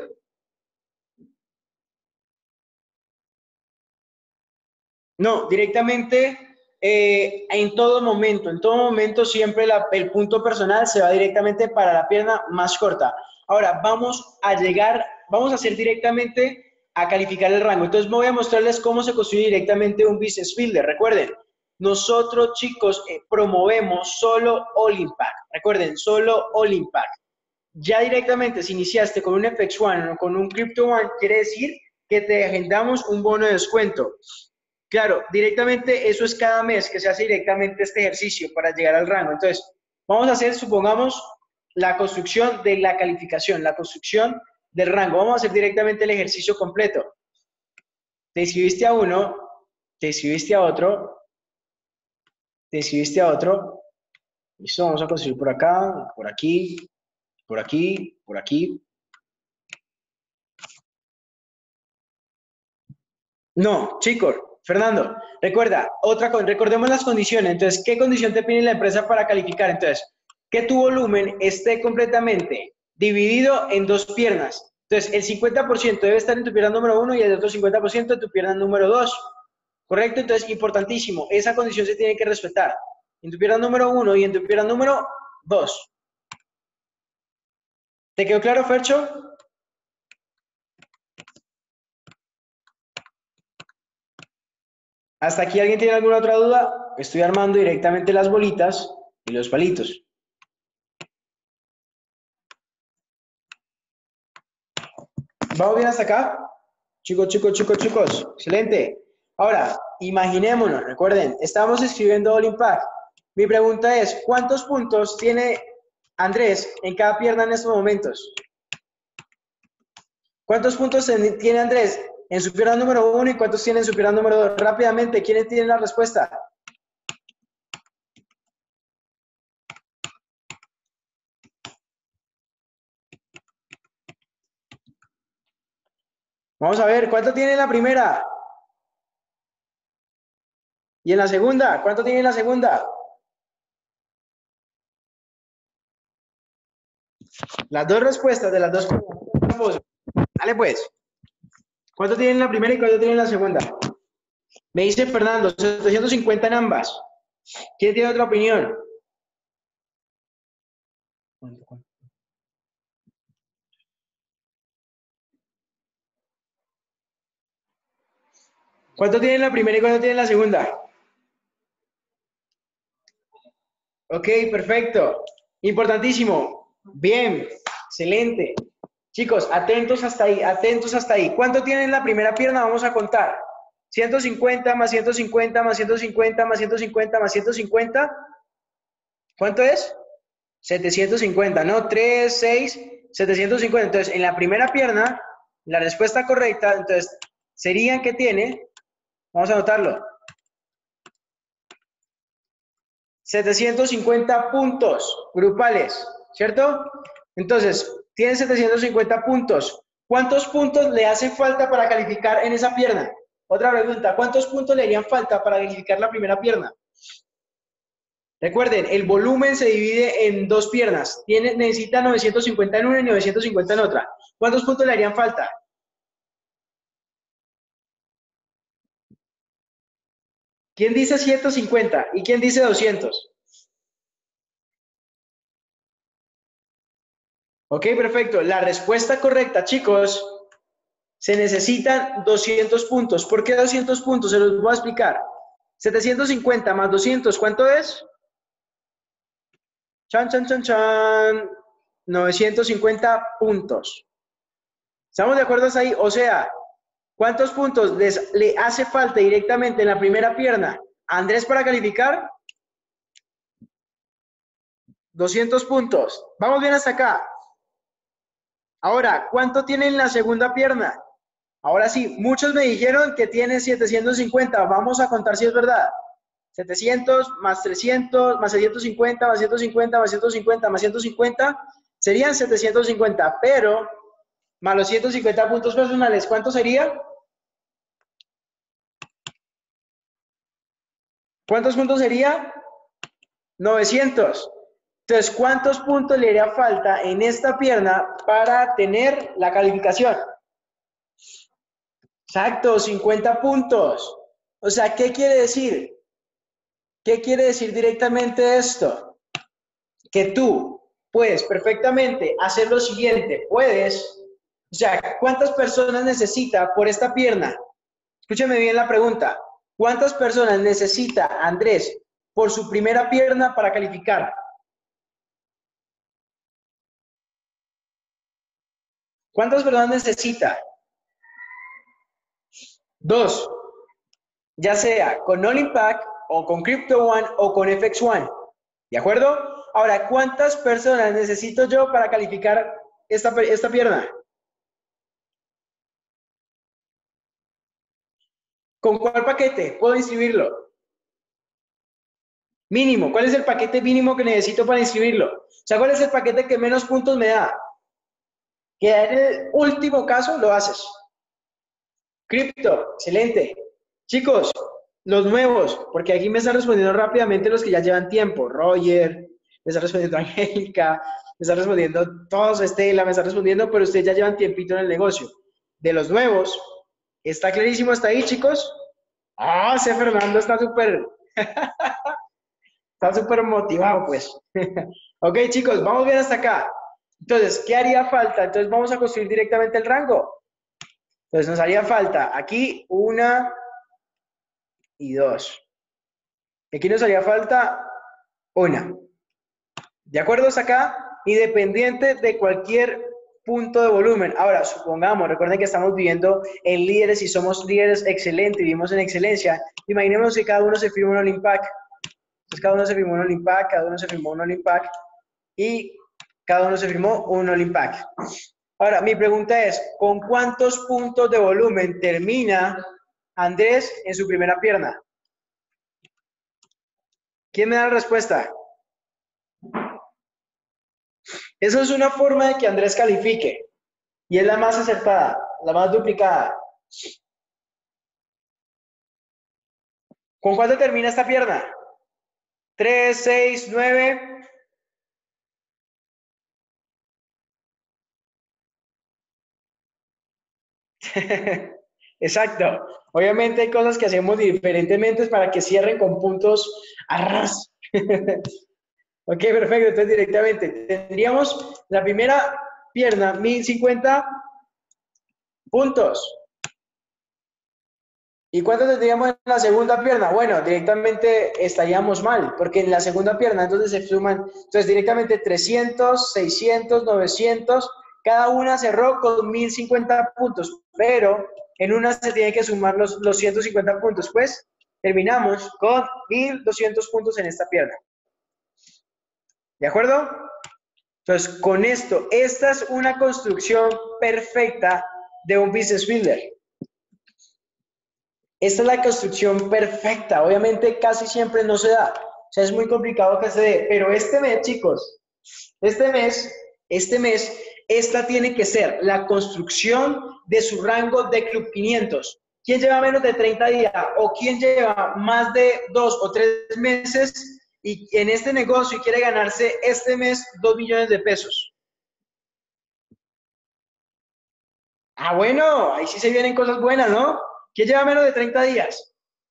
No, directamente eh, en todo momento, en todo momento siempre la- el punto personal se va directamente para la pierna más corta. Ahora, vamos a llegar, vamos a hacer directamente a calificar el rango. Entonces voy a mostrarles cómo se construye directamente un business builder. Recuerden, nosotros chicos eh, promovemos solo All Impact. Recuerden, solo All Impact. Ya directamente, si iniciaste con un F X One o con un Crypto One, quiere decir que te agendamos un bono de descuento. Claro, directamente eso es cada mes que se hace directamente este ejercicio para llegar al rango. Entonces, vamos a hacer, supongamos, la construcción de la calificación, la construcción del rango. Vamos a hacer directamente el ejercicio completo. Te inscribiste a uno, te inscribiste a otro, te inscribiste a otro. Listo, vamos a construir por acá, por aquí, por aquí, por aquí. No, chicos, Fernando, recuerda, otra cosa, recordemos las condiciones. Entonces, ¿qué condición te pide la empresa para calificar? Entonces, que tu volumen esté completamente dividido en dos piernas. Entonces, el cincuenta por ciento debe estar en tu pierna número uno y el otro cincuenta por ciento en tu pierna número dos. ¿Correcto? Entonces, importantísimo, esa condición se tiene que respetar. En tu pierna número uno y en tu pierna número dos. ¿Te quedó claro, Fercho? ¿Hasta aquí alguien tiene alguna otra duda? Estoy armando directamente las bolitas y los palitos. ¿Vamos bien hasta acá? Chicos, chicos, chicos, chicos. Excelente. Ahora, imaginémonos, recuerden, estamos escribiendo All Impact. Mi pregunta es, ¿cuántos puntos tiene Andrés en cada pierna en estos momentos? ¿Cuántos puntos tiene Andrés en su pierna número uno y cuántos tiene en su pierna número dos? Rápidamente, ¿quiénes tienen la respuesta? Vamos a ver, ¿cuánto tiene en la primera? ¿Y en la segunda? ¿Cuánto tiene en la segunda? Las dos respuestas de las dos. Dale pues. ¿Cuánto tiene en la primera y cuánto tiene en la segunda? Me dice Fernando, setecientos cincuenta en ambas. ¿Quién tiene otra opinión? ¿Cuánto tiene en la primera y cuánto tiene en la segunda? Ok, perfecto. Importantísimo. Bien, excelente. Chicos, atentos hasta ahí, atentos hasta ahí. ¿Cuánto tiene en la primera pierna? Vamos a contar. ciento cincuenta más ciento cincuenta más ciento cincuenta más ciento cincuenta más ciento cincuenta. ¿Cuánto es? setecientos cincuenta, ¿no? tres, seis, setecientos cincuenta. Entonces, en la primera pierna, la respuesta correcta, entonces, serían que tiene, vamos a anotarlo, setecientos cincuenta puntos grupales, ¿cierto? Entonces, tiene setecientos cincuenta puntos. ¿Cuántos puntos le hace falta para calificar en esa pierna? Otra pregunta, ¿cuántos puntos le harían falta para calificar la primera pierna? Recuerden, el volumen se divide en dos piernas. Tiene, necesita novecientos cincuenta en una y novecientos cincuenta en otra. ¿Cuántos puntos le harían falta? ¿Quién dice ciento cincuenta y quién dice doscientos? Ok, perfecto. La respuesta correcta, chicos, se necesitan doscientos puntos. ¿Por qué doscientos puntos? Se los voy a explicar. setecientos cincuenta más doscientos, ¿cuánto es? Chan, chan, chan, chan. novecientos cincuenta puntos. ¿Estamos de acuerdo hasta ahí? O sea, ¿cuántos puntos les, le hace falta directamente en la primera pierna a Andrés para calificar? doscientos puntos. Vamos bien hasta acá. Ahora, ¿cuánto tiene en la segunda pierna? Ahora sí, muchos me dijeron que tiene setecientos cincuenta. Vamos a contar si es verdad. setecientos más trescientos más seiscientos cincuenta más ciento cincuenta más ciento cincuenta más ciento cincuenta serían setecientos cincuenta, pero más los ciento cincuenta puntos personales, ¿cuánto sería? ¿Cuántos puntos sería? novecientos. Entonces, ¿cuántos puntos le haría falta en esta pierna para tener la calificación? Exacto, cincuenta puntos. O sea, ¿qué quiere decir? ¿Qué quiere decir directamente esto? Que tú puedes perfectamente hacer lo siguiente. Puedes, o sea, ¿cuántas personas necesita por esta pierna? Escúchame bien la pregunta. ¿Cuántas personas necesita Andrés por su primera pierna para calificar? ¿Cuántas personas necesita? Dos. Ya sea con All Impact o con Crypto One o con F X One. ¿De acuerdo? Ahora, ¿cuántas personas necesito yo para calificar esta, esta pierna? ¿Con cuál paquete puedo inscribirlo? Mínimo. ¿Cuál es el paquete mínimo que necesito para inscribirlo? O sea, ¿cuál es el paquete que menos puntos me da? Que en el último caso lo haces. Cripto, excelente. Chicos, los nuevos, porque aquí me están respondiendo rápidamente los que ya llevan tiempo. Roger, me está respondiendo Angélica, me está respondiendo todos, Estela, me está respondiendo, pero ustedes ya llevan tiempito en el negocio. De los nuevos, ¿está clarísimo hasta ahí, chicos? Ah, ese Fernando está súper, está súper motivado, pues. Ok, chicos, vamos bien hasta acá. Entonces, ¿qué haría falta? Entonces, vamos a construir directamente el rango. Entonces, nos haría falta aquí una y dos. Aquí nos haría falta una. ¿De acuerdo hasta acá? Independiente de cualquier punto de volumen. Ahora, supongamos, recuerden que estamos viviendo en líderes y somos líderes excelentes, vivimos en excelencia. Imaginemos que cada uno se firma un All Impact. Entonces, cada uno se firmó un All Impact, cada uno se firmó un All Impact y cada uno se firmó un All Impact. Ahora, mi pregunta es, ¿con cuántos puntos de volumen termina Andrés en su primera pierna? ¿Quién me da la respuesta? Esa es una forma de que Andrés califique. Y es la más acertada, la más duplicada. ¿Con cuánto termina esta pierna? tres, seis, nueve. Exacto. Obviamente hay cosas que hacemos diferentemente para que cierren con puntos a ras. Ok, perfecto. Entonces directamente tendríamos la primera pierna, mil cincuenta puntos. ¿Y cuánto tendríamos en la segunda pierna? Bueno, directamente estaríamos mal, porque en la segunda pierna entonces se suman, entonces directamente trescientos, seiscientos, novecientos, cada una cerró con mil cincuenta puntos, pero en una se tiene que sumar los, los ciento cincuenta puntos, pues terminamos con mil doscientos puntos en esta pierna. ¿De acuerdo? Entonces, con esto, esta es una construcción perfecta de un business builder. Esta es la construcción perfecta. Obviamente casi siempre no se da. O sea, es muy complicado que se dé. Pero este mes, chicos, este mes, este mes, esta tiene que ser la construcción de su rango de Club quinientos. ¿Quién lleva menos de treinta días o quién lleva más de dos o tres meses y en este negocio y quiere ganarse este mes dos millones de pesos? Ah, bueno, ahí sí se vienen cosas buenas, ¿no? ¿Quién lleva menos de treinta días?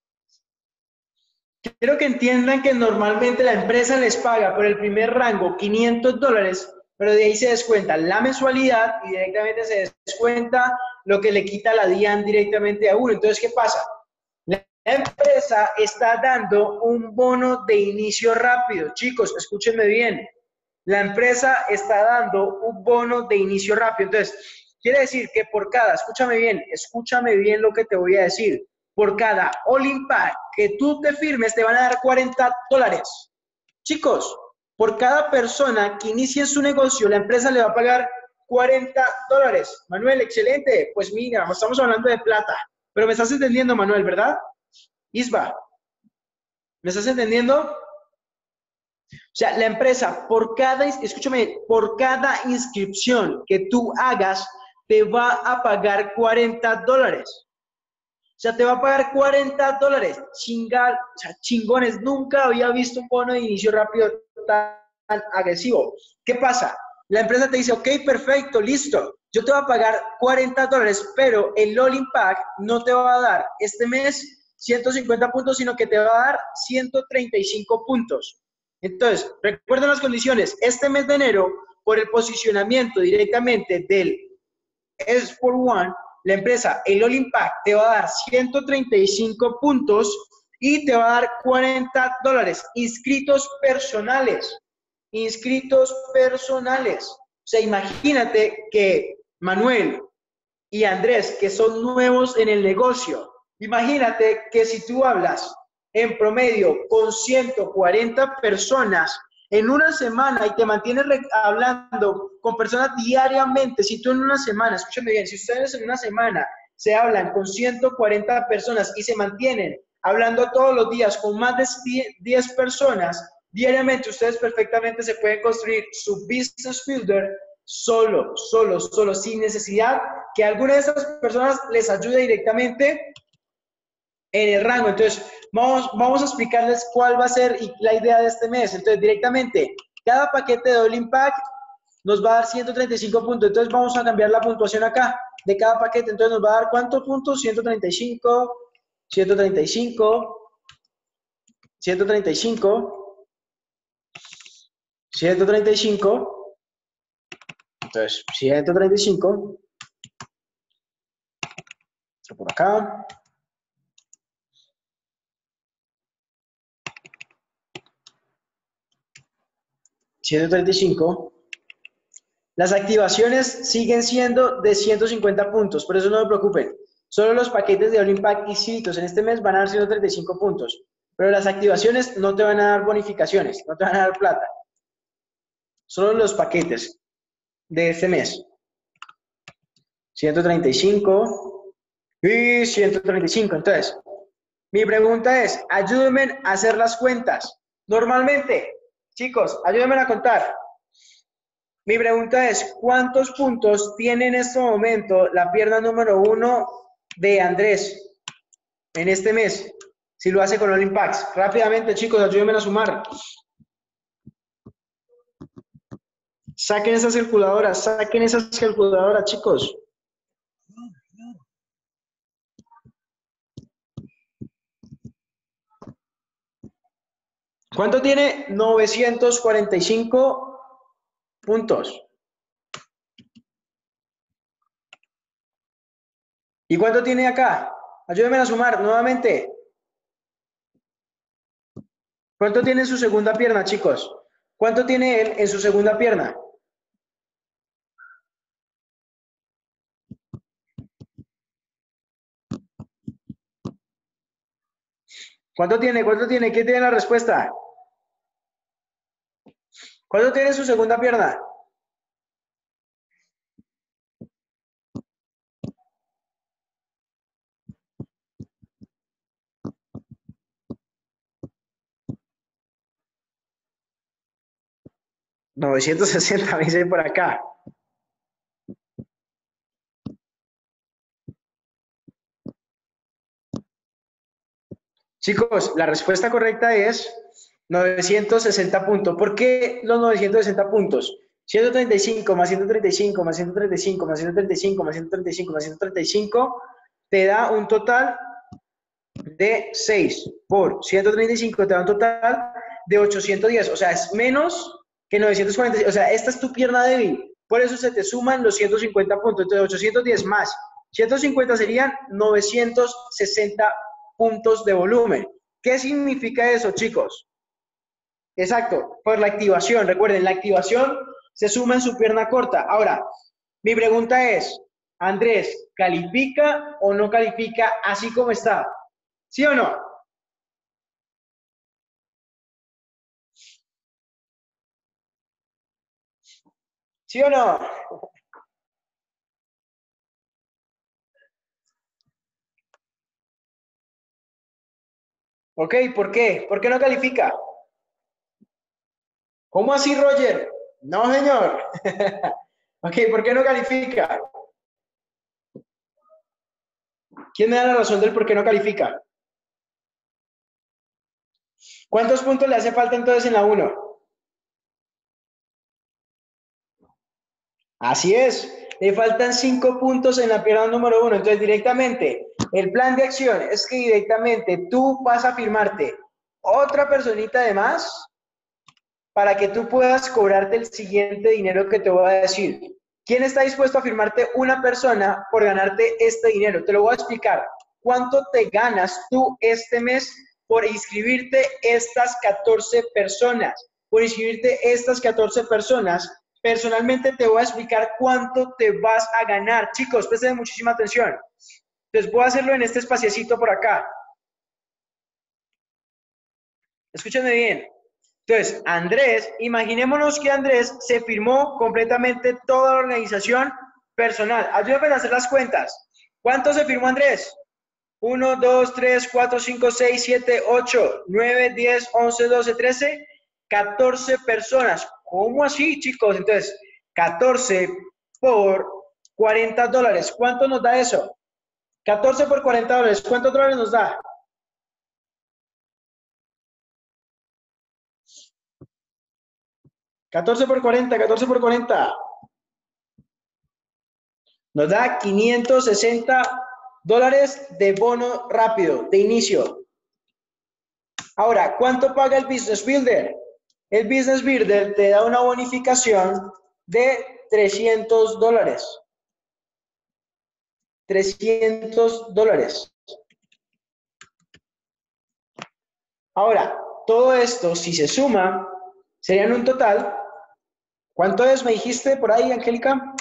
Quiero que entiendan que normalmente la empresa les paga por el primer rango quinientos dólares, pero de ahí se descuenta la mensualidad y directamente se descuenta lo que le quita la D I A N directamente a uno. Entonces, ¿qué pasa? La empresa está dando un bono de inicio rápido. Chicos, escúchenme bien. La empresa está dando un bono de inicio rápido. Entonces, quiere decir que por cada, escúchame bien, escúchame bien lo que te voy a decir. Por cada All Impact que tú te firmes, te van a dar cuarenta dólares. Chicos, por cada persona que inicie su negocio, la empresa le va a pagar cuarenta dólares. Manuel, excelente. Pues mira, estamos hablando de plata. Pero me estás entendiendo, Manuel, ¿verdad? Isba, ¿me estás entendiendo? O sea, la empresa, por cada, escúchame, por cada inscripción que tú hagas, te va a pagar cuarenta dólares. O sea, te va a pagar cuarenta dólares. Chingal, o sea, chingones. Nunca había visto un bono de inicio rápido tan agresivo. ¿Qué pasa? La empresa te dice, ok, perfecto, listo. Yo te voy a pagar cuarenta dólares, pero el All Impact no te va a dar este mes ciento cincuenta puntos, sino que te va a dar ciento treinta y cinco puntos. Entonces, recuerden las condiciones. Este mes de enero, por el posicionamiento directamente del S cuatro uno, la empresa, el All Impact, te va a dar ciento treinta y cinco puntos y te va a dar cuarenta dólares. Inscritos personales. Inscritos personales. O sea, imagínate que Manuel y Andrés, que son nuevos en el negocio, imagínate que si tú hablas en promedio con ciento cuarenta personas en una semana y te mantienes hablando con personas diariamente, si tú en una semana, escúchame bien, si ustedes en una semana se hablan con ciento cuarenta personas y se mantienen hablando todos los días con más de diez personas, diariamente ustedes perfectamente se pueden construir su business builder solo, solo, solo, sin necesidad que alguna de esas personas les ayude directamente en el rango. Entonces, vamos, vamos a explicarles cuál va a ser la idea de este mes. Entonces, directamente, cada paquete de All Impact nos va a dar ciento treinta y cinco puntos. Entonces, vamos a cambiar la puntuación acá de cada paquete. Entonces, nos va a dar ¿cuántos puntos? ciento treinta y cinco, ciento treinta y cinco, ciento treinta y cinco, ciento treinta y cinco. Entonces, ciento treinta y cinco. Por acá. ciento treinta y cinco. Las activaciones siguen siendo de ciento cincuenta puntos, por eso no me preocupen. Solo los paquetes de All Impact inscritos en este mes van a dar ciento treinta y cinco puntos, pero las activaciones no te van a dar bonificaciones, no te van a dar plata. Solo los paquetes de este mes. ciento treinta y cinco y ciento treinta y cinco. Entonces, mi pregunta es, ayúdenme a hacer las cuentas. Normalmente, chicos, ayúdenme a contar. Mi pregunta es, ¿cuántos puntos tiene en este momento la pierna número uno de Andrés en este mes? Si lo hace con All Impacts. Rápidamente, chicos, ayúdenme a sumar. Saquen esas calculadoras, saquen esas calculadoras, chicos. ¿Cuánto tiene? novecientos cuarenta y cinco puntos. ¿Y cuánto tiene acá? Ayúdenme a sumar nuevamente. ¿Cuánto tiene en su segunda pierna, chicos? ¿Cuánto tiene él en su segunda pierna? ¿Cuánto tiene? ¿Cuánto tiene? ¿Quién tiene la respuesta? ¿Cuánto tiene en su segunda pierna? novecientos sesenta, me dice por acá. Chicos, la respuesta correcta es novecientos sesenta puntos. ¿Por qué los novecientos sesenta puntos? ciento treinta y cinco más ciento treinta y cinco más ciento treinta y cinco más ciento treinta y cinco más ciento treinta y cinco más ciento treinta y cinco te da un total de seis por ciento treinta y cinco te da un total de ochocientos diez. O sea, es menos que novecientos cuarenta. O sea, esta es tu pierna débil. Por eso se te suman los ciento cincuenta puntos. Entonces, ochocientos diez más ciento cincuenta serían novecientos sesenta puntos de volumen. ¿Qué significa eso, chicos? Exacto, por la activación. Recuerden, la activación se suma en su pierna corta. Ahora, mi pregunta es, Andrés, ¿califica o no califica así como está? ¿Sí o no? ¿Sí o no? Ok, ¿por qué? ¿Por qué no califica? ¿Cómo así, Roger? No, señor. Ok, ¿por qué no califica? ¿Quién me da la razón del por qué no califica? ¿Cuántos puntos le hace falta entonces en la uno? Así es, le faltan cinco puntos en la pierna número uno. Entonces, directamente, el plan de acción es que directamente tú vas a firmarte otra personita de más para que tú puedas cobrarte el siguiente dinero que te voy a decir. ¿Quién está dispuesto a firmarte una persona por ganarte este dinero? Te lo voy a explicar. ¿Cuánto te ganas tú este mes por inscribirte estas catorce personas? Por inscribirte estas catorce personas, personalmente te voy a explicar cuánto te vas a ganar. Chicos, presten muchísima atención. Entonces voy a hacerlo en este espaciecito por acá. Escúchenme bien. Entonces, Andrés, imaginémonos que Andrés se firmó completamente toda la organización personal. Ayúdame a hacer las cuentas. ¿Cuánto se firmó Andrés? uno, dos, tres, cuatro, cinco, seis, siete, ocho, nueve, diez, once, doce, trece, catorce personas. ¿Cómo así, chicos? Entonces, catorce por cuarenta dólares. ¿Cuánto nos da eso? catorce por cuarenta dólares. ¿Cuántos dólares nos da? catorce por cuarenta, catorce por cuarenta. Nos da quinientos sesenta dólares de bono rápido, de inicio. Ahora, ¿cuánto paga el Business Builder? El Business Builder te da una bonificación de trescientos dólares. trescientos dólares. Ahora, todo esto, si se suma, serían un total. ¿Cuánto es? ¿Me dijiste por ahí, Angélica?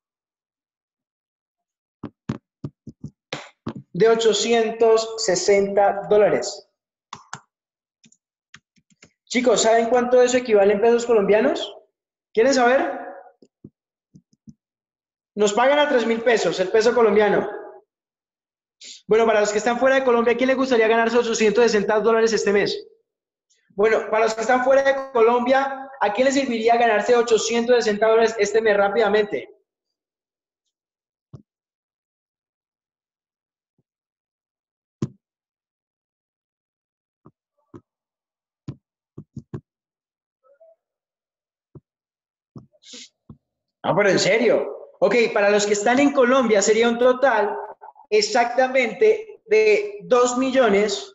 De ochocientos sesenta dólares. Chicos, ¿saben cuánto eso equivale en pesos colombianos? ¿Quieren saber? Nos pagan a tres mil pesos, el peso colombiano. Bueno, para los que están fuera de Colombia, ¿a quién le gustaría ganarse ochocientos sesenta dólares este mes? Bueno, para los que están fuera de Colombia, ¿a quién le serviría ganarse ochocientos sesenta dólares este mes rápidamente? Ah, pero en serio. Ok, para los que están en Colombia sería un total exactamente de dos millones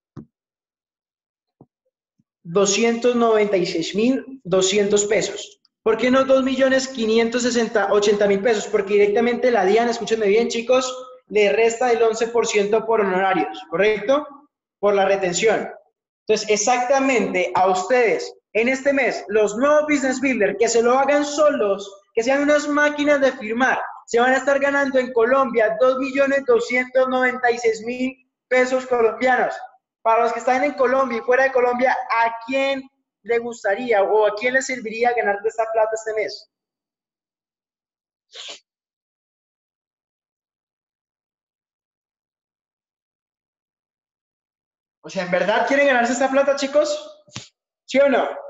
doscientos noventa y seis mil doscientos pesos. ¿Por qué no dos millones quinientos ochenta mil pesos? Porque directamente la DIAN, escúchenme bien chicos, le resta el once por ciento por honorarios, ¿correcto? Por la retención. Entonces, exactamente a ustedes, en este mes, los nuevos Business Builder, que se lo hagan solos, que sean unas máquinas de firmar, se van a estar ganando en Colombia dos millones doscientos noventa y seis mil pesos colombianos. Para los que están en Colombia y fuera de Colombia, ¿a quién le gustaría o a quién le serviría ganarte esta plata este mes? O sea, ¿en verdad quieren ganarse esta plata, chicos? ¿Sí o no?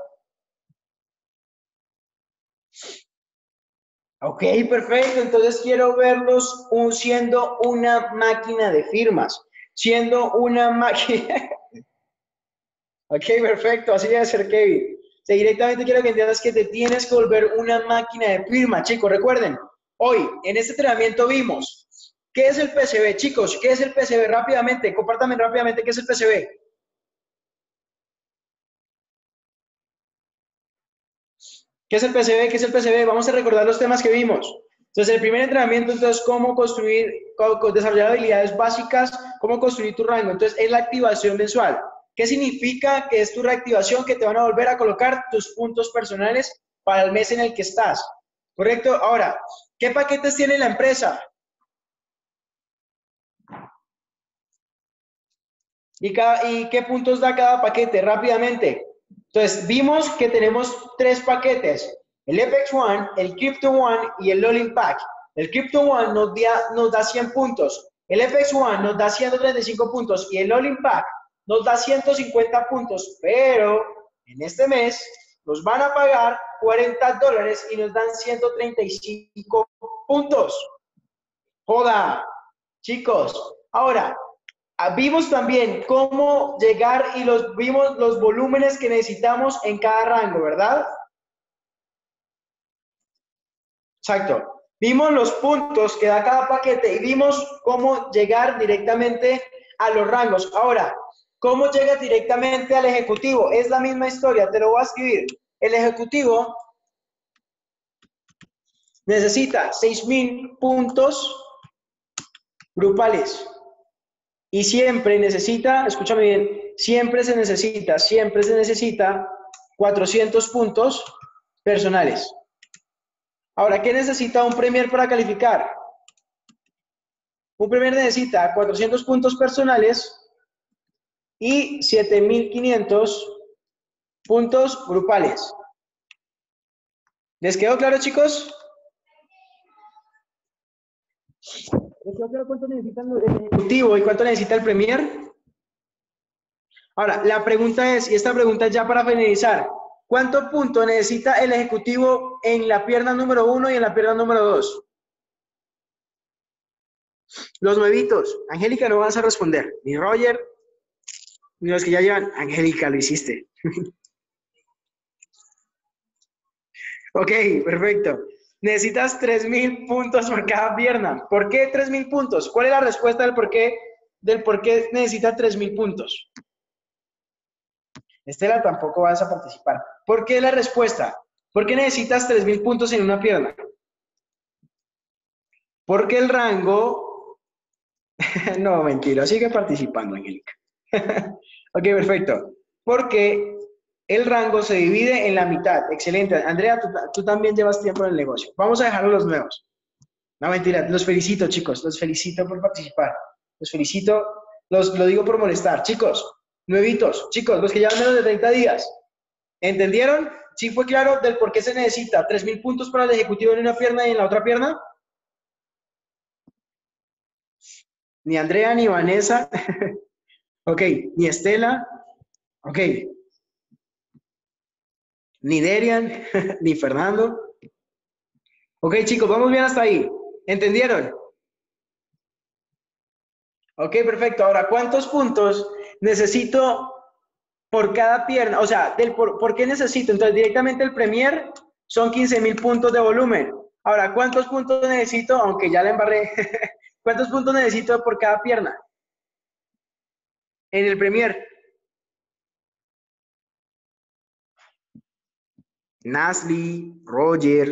Ok, perfecto. Entonces quiero verlos un, siendo una máquina de firmas, siendo una máquina. Ok, perfecto. Así debe ser, Kevin. O sea, directamente quiero que entiendas que te tienes que volver una máquina de firma, chicos. Recuerden, hoy en este entrenamiento vimos qué es el P C B, chicos. ¿Qué es el P C B? Rápidamente, compártanme rápidamente qué es el P C B. ¿Qué es el P C B? ¿Qué es el P C B? Vamos a recordar los temas que vimos. Entonces, el primer entrenamiento, entonces, cómo construir, cómo desarrollar habilidades básicas, cómo construir tu rango. Entonces, es la activación mensual. ¿Qué significa que es tu reactivación? Que te van a volver a colocar tus puntos personales para el mes en el que estás. ¿Correcto? Ahora, ¿qué paquetes tiene la empresa? ¿Y, cada, ¿Y qué puntos da cada paquete? Rápidamente. Entonces, vimos que tenemos tres paquetes. El F X One, el Crypto One y el All-in Pack. El Crypto One nos da, nos da cien puntos. El F X One nos da ciento treinta y cinco puntos. Y el All-in Pack nos da ciento cincuenta puntos. Pero en este mes nos van a pagar cuarenta dólares y nos dan ciento treinta y cinco puntos. Joda, chicos. Ahora, ah, vimos también cómo llegar y los, vimos los volúmenes que necesitamos en cada rango, ¿verdad? Exacto. Vimos los puntos que da cada paquete y vimos cómo llegar directamente a los rangos. Ahora, ¿cómo llegas directamente al ejecutivo? Es la misma historia, te lo voy a escribir. El ejecutivo necesita seis mil puntos grupales. Y siempre necesita, escúchame bien, siempre se necesita, siempre se necesita cuatrocientos puntos personales. Ahora, ¿qué necesita un Premier para calificar? Un Premier necesita cuatrocientos puntos personales y siete mil quinientos puntos grupales. ¿Les quedó claro, chicos? ¿Les quedó claro cuánto necesita el ejecutivo y cuánto necesita el Premier? Ahora, la pregunta es, y esta pregunta es ya para finalizar, ¿cuánto punto necesita el ejecutivo en la pierna número uno y en la pierna número dos? Los nuevitos. Angélica, no vas a responder. Ni Roger, ni los que ya llevan. Angélica, lo hiciste. Ok, perfecto. Necesitas tres mil puntos por cada pierna. ¿Por qué tres mil puntos? ¿Cuál es la respuesta del por qué, del por qué necesita tres mil puntos? Estela, tampoco vas a participar. ¿Por qué la respuesta? ¿Por qué necesitas tres mil puntos en una pierna? Porque el rango... No, mentira, sigue participando, Angélica. Ok, perfecto. Porque el rango se divide en la mitad. Excelente. Andrea, tú, tú también llevas tiempo en el negocio. Vamos a dejarlo los nuevos. No, mentira. Los felicito, chicos. Los felicito por participar. Los felicito. Los, lo digo por molestar. Chicos, nuevitos. Chicos, los que llevan menos de treinta días. ¿Entendieron? ¿Sí fue claro del por qué se necesita tres mil puntos para el ejecutivo en una pierna y en la otra pierna? Ni Andrea, ni Vanessa. Ok, ni Estela. Ok. Ni Derian, ni Fernando. Ok, chicos, vamos bien hasta ahí. ¿Entendieron? Ok, perfecto. Ahora, ¿cuántos puntos necesito por cada pierna? O sea, del por, ¿por qué necesito? Entonces, directamente el Premier son quince mil puntos de volumen. Ahora, ¿cuántos puntos necesito? Aunque ya la embarré. ¿Cuántos puntos necesito por cada pierna? En el Premier. Nasli, Roger,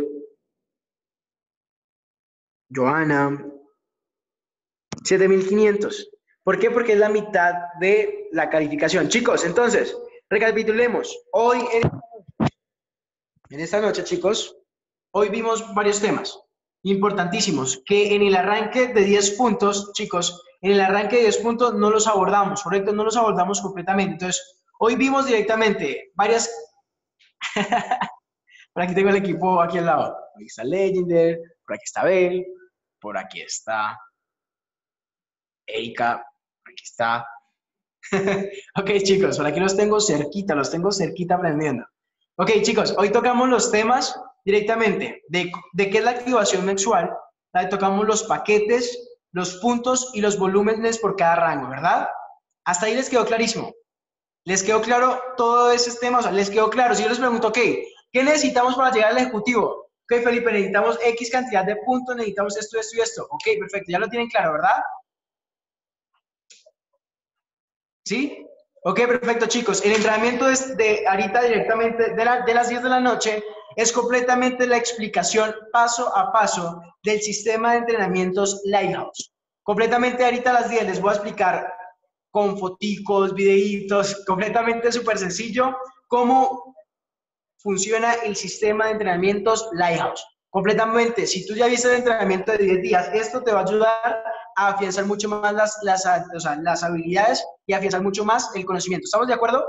Johanna, siete mil quinientos. ¿Por qué? Porque es la mitad de la calificación. Chicos, entonces, recapitulemos. Hoy, en, en esta noche, chicos, hoy vimos varios temas importantísimos que en el arranque de diez puntos, chicos, en el arranque de diez puntos no los abordamos, ¿correcto? No los abordamos completamente. Entonces, hoy vimos directamente varias... Por aquí tengo el equipo aquí al lado. Por aquí está Legender, por aquí está Bell, por aquí está Erika, por aquí está... Ok, chicos, por aquí los tengo cerquita, los tengo cerquita aprendiendo. Ok, chicos, hoy tocamos los temas directamente de, de qué es la activación mensual. Ahí tocamos los paquetes, los puntos y los volúmenes por cada rango, ¿verdad? Hasta ahí les quedó clarísimo. ¿Les quedó claro todo ese tema? O sea, ¿les quedó claro? Si yo les pregunto, ok, ¿qué necesitamos para llegar al ejecutivo? Ok, Felipe, necesitamos X cantidad de puntos, necesitamos esto, esto y esto. Ok, perfecto, ya lo tienen claro, ¿verdad? ¿Sí? Ok, perfecto, chicos. El entrenamiento es de ahorita directamente de, la, de las diez de la noche. Es completamente la explicación paso a paso del sistema de entrenamientos Lighthouse. Completamente ahorita a las diez les voy a explicar con foticos, videitos, completamente súper sencillo cómo funciona el sistema de entrenamientos Lighthouse. Completamente, si tú ya viste el entrenamiento de diez días, esto te va a ayudar a afianzar mucho más las, las, o sea, las habilidades y a afianzar mucho más el conocimiento. ¿Estamos de acuerdo?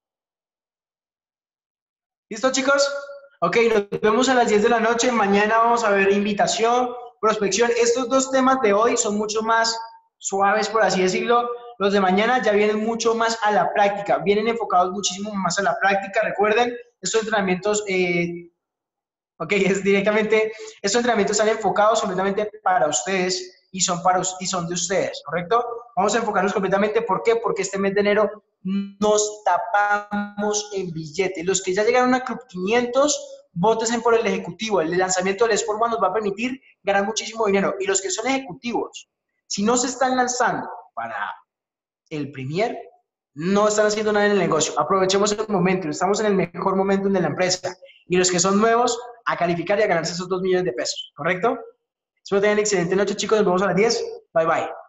¿Listo, chicos? Ok, nos vemos a las diez de la noche. Mañana vamos a ver invitación, prospección. Estos dos temas de hoy son mucho más suaves, por así decirlo. Los de mañana ya vienen mucho más a la práctica, vienen enfocados muchísimo más a la práctica. Recuerden, estos entrenamientos, eh, ok, es directamente, estos entrenamientos están enfocados completamente para ustedes y son, para, y son de ustedes, ¿correcto? Vamos a enfocarnos completamente. ¿Por qué? Porque este mes de enero nos tapamos en billetes. Los que ya llegaron a Club quinientos, vótense por el ejecutivo. El lanzamiento del Sport One nos va a permitir ganar muchísimo dinero. Y los que son ejecutivos, si no se están lanzando para el Premier, no están haciendo nada en el negocio. Aprovechemos el momento, estamos en el mejor momento de la empresa. Y los que son nuevos, a calificar y a ganarse esos dos millones de pesos, ¿correcto? Espero que tengan excelente noche, chicos. Nos vemos a las diez. Bye, bye.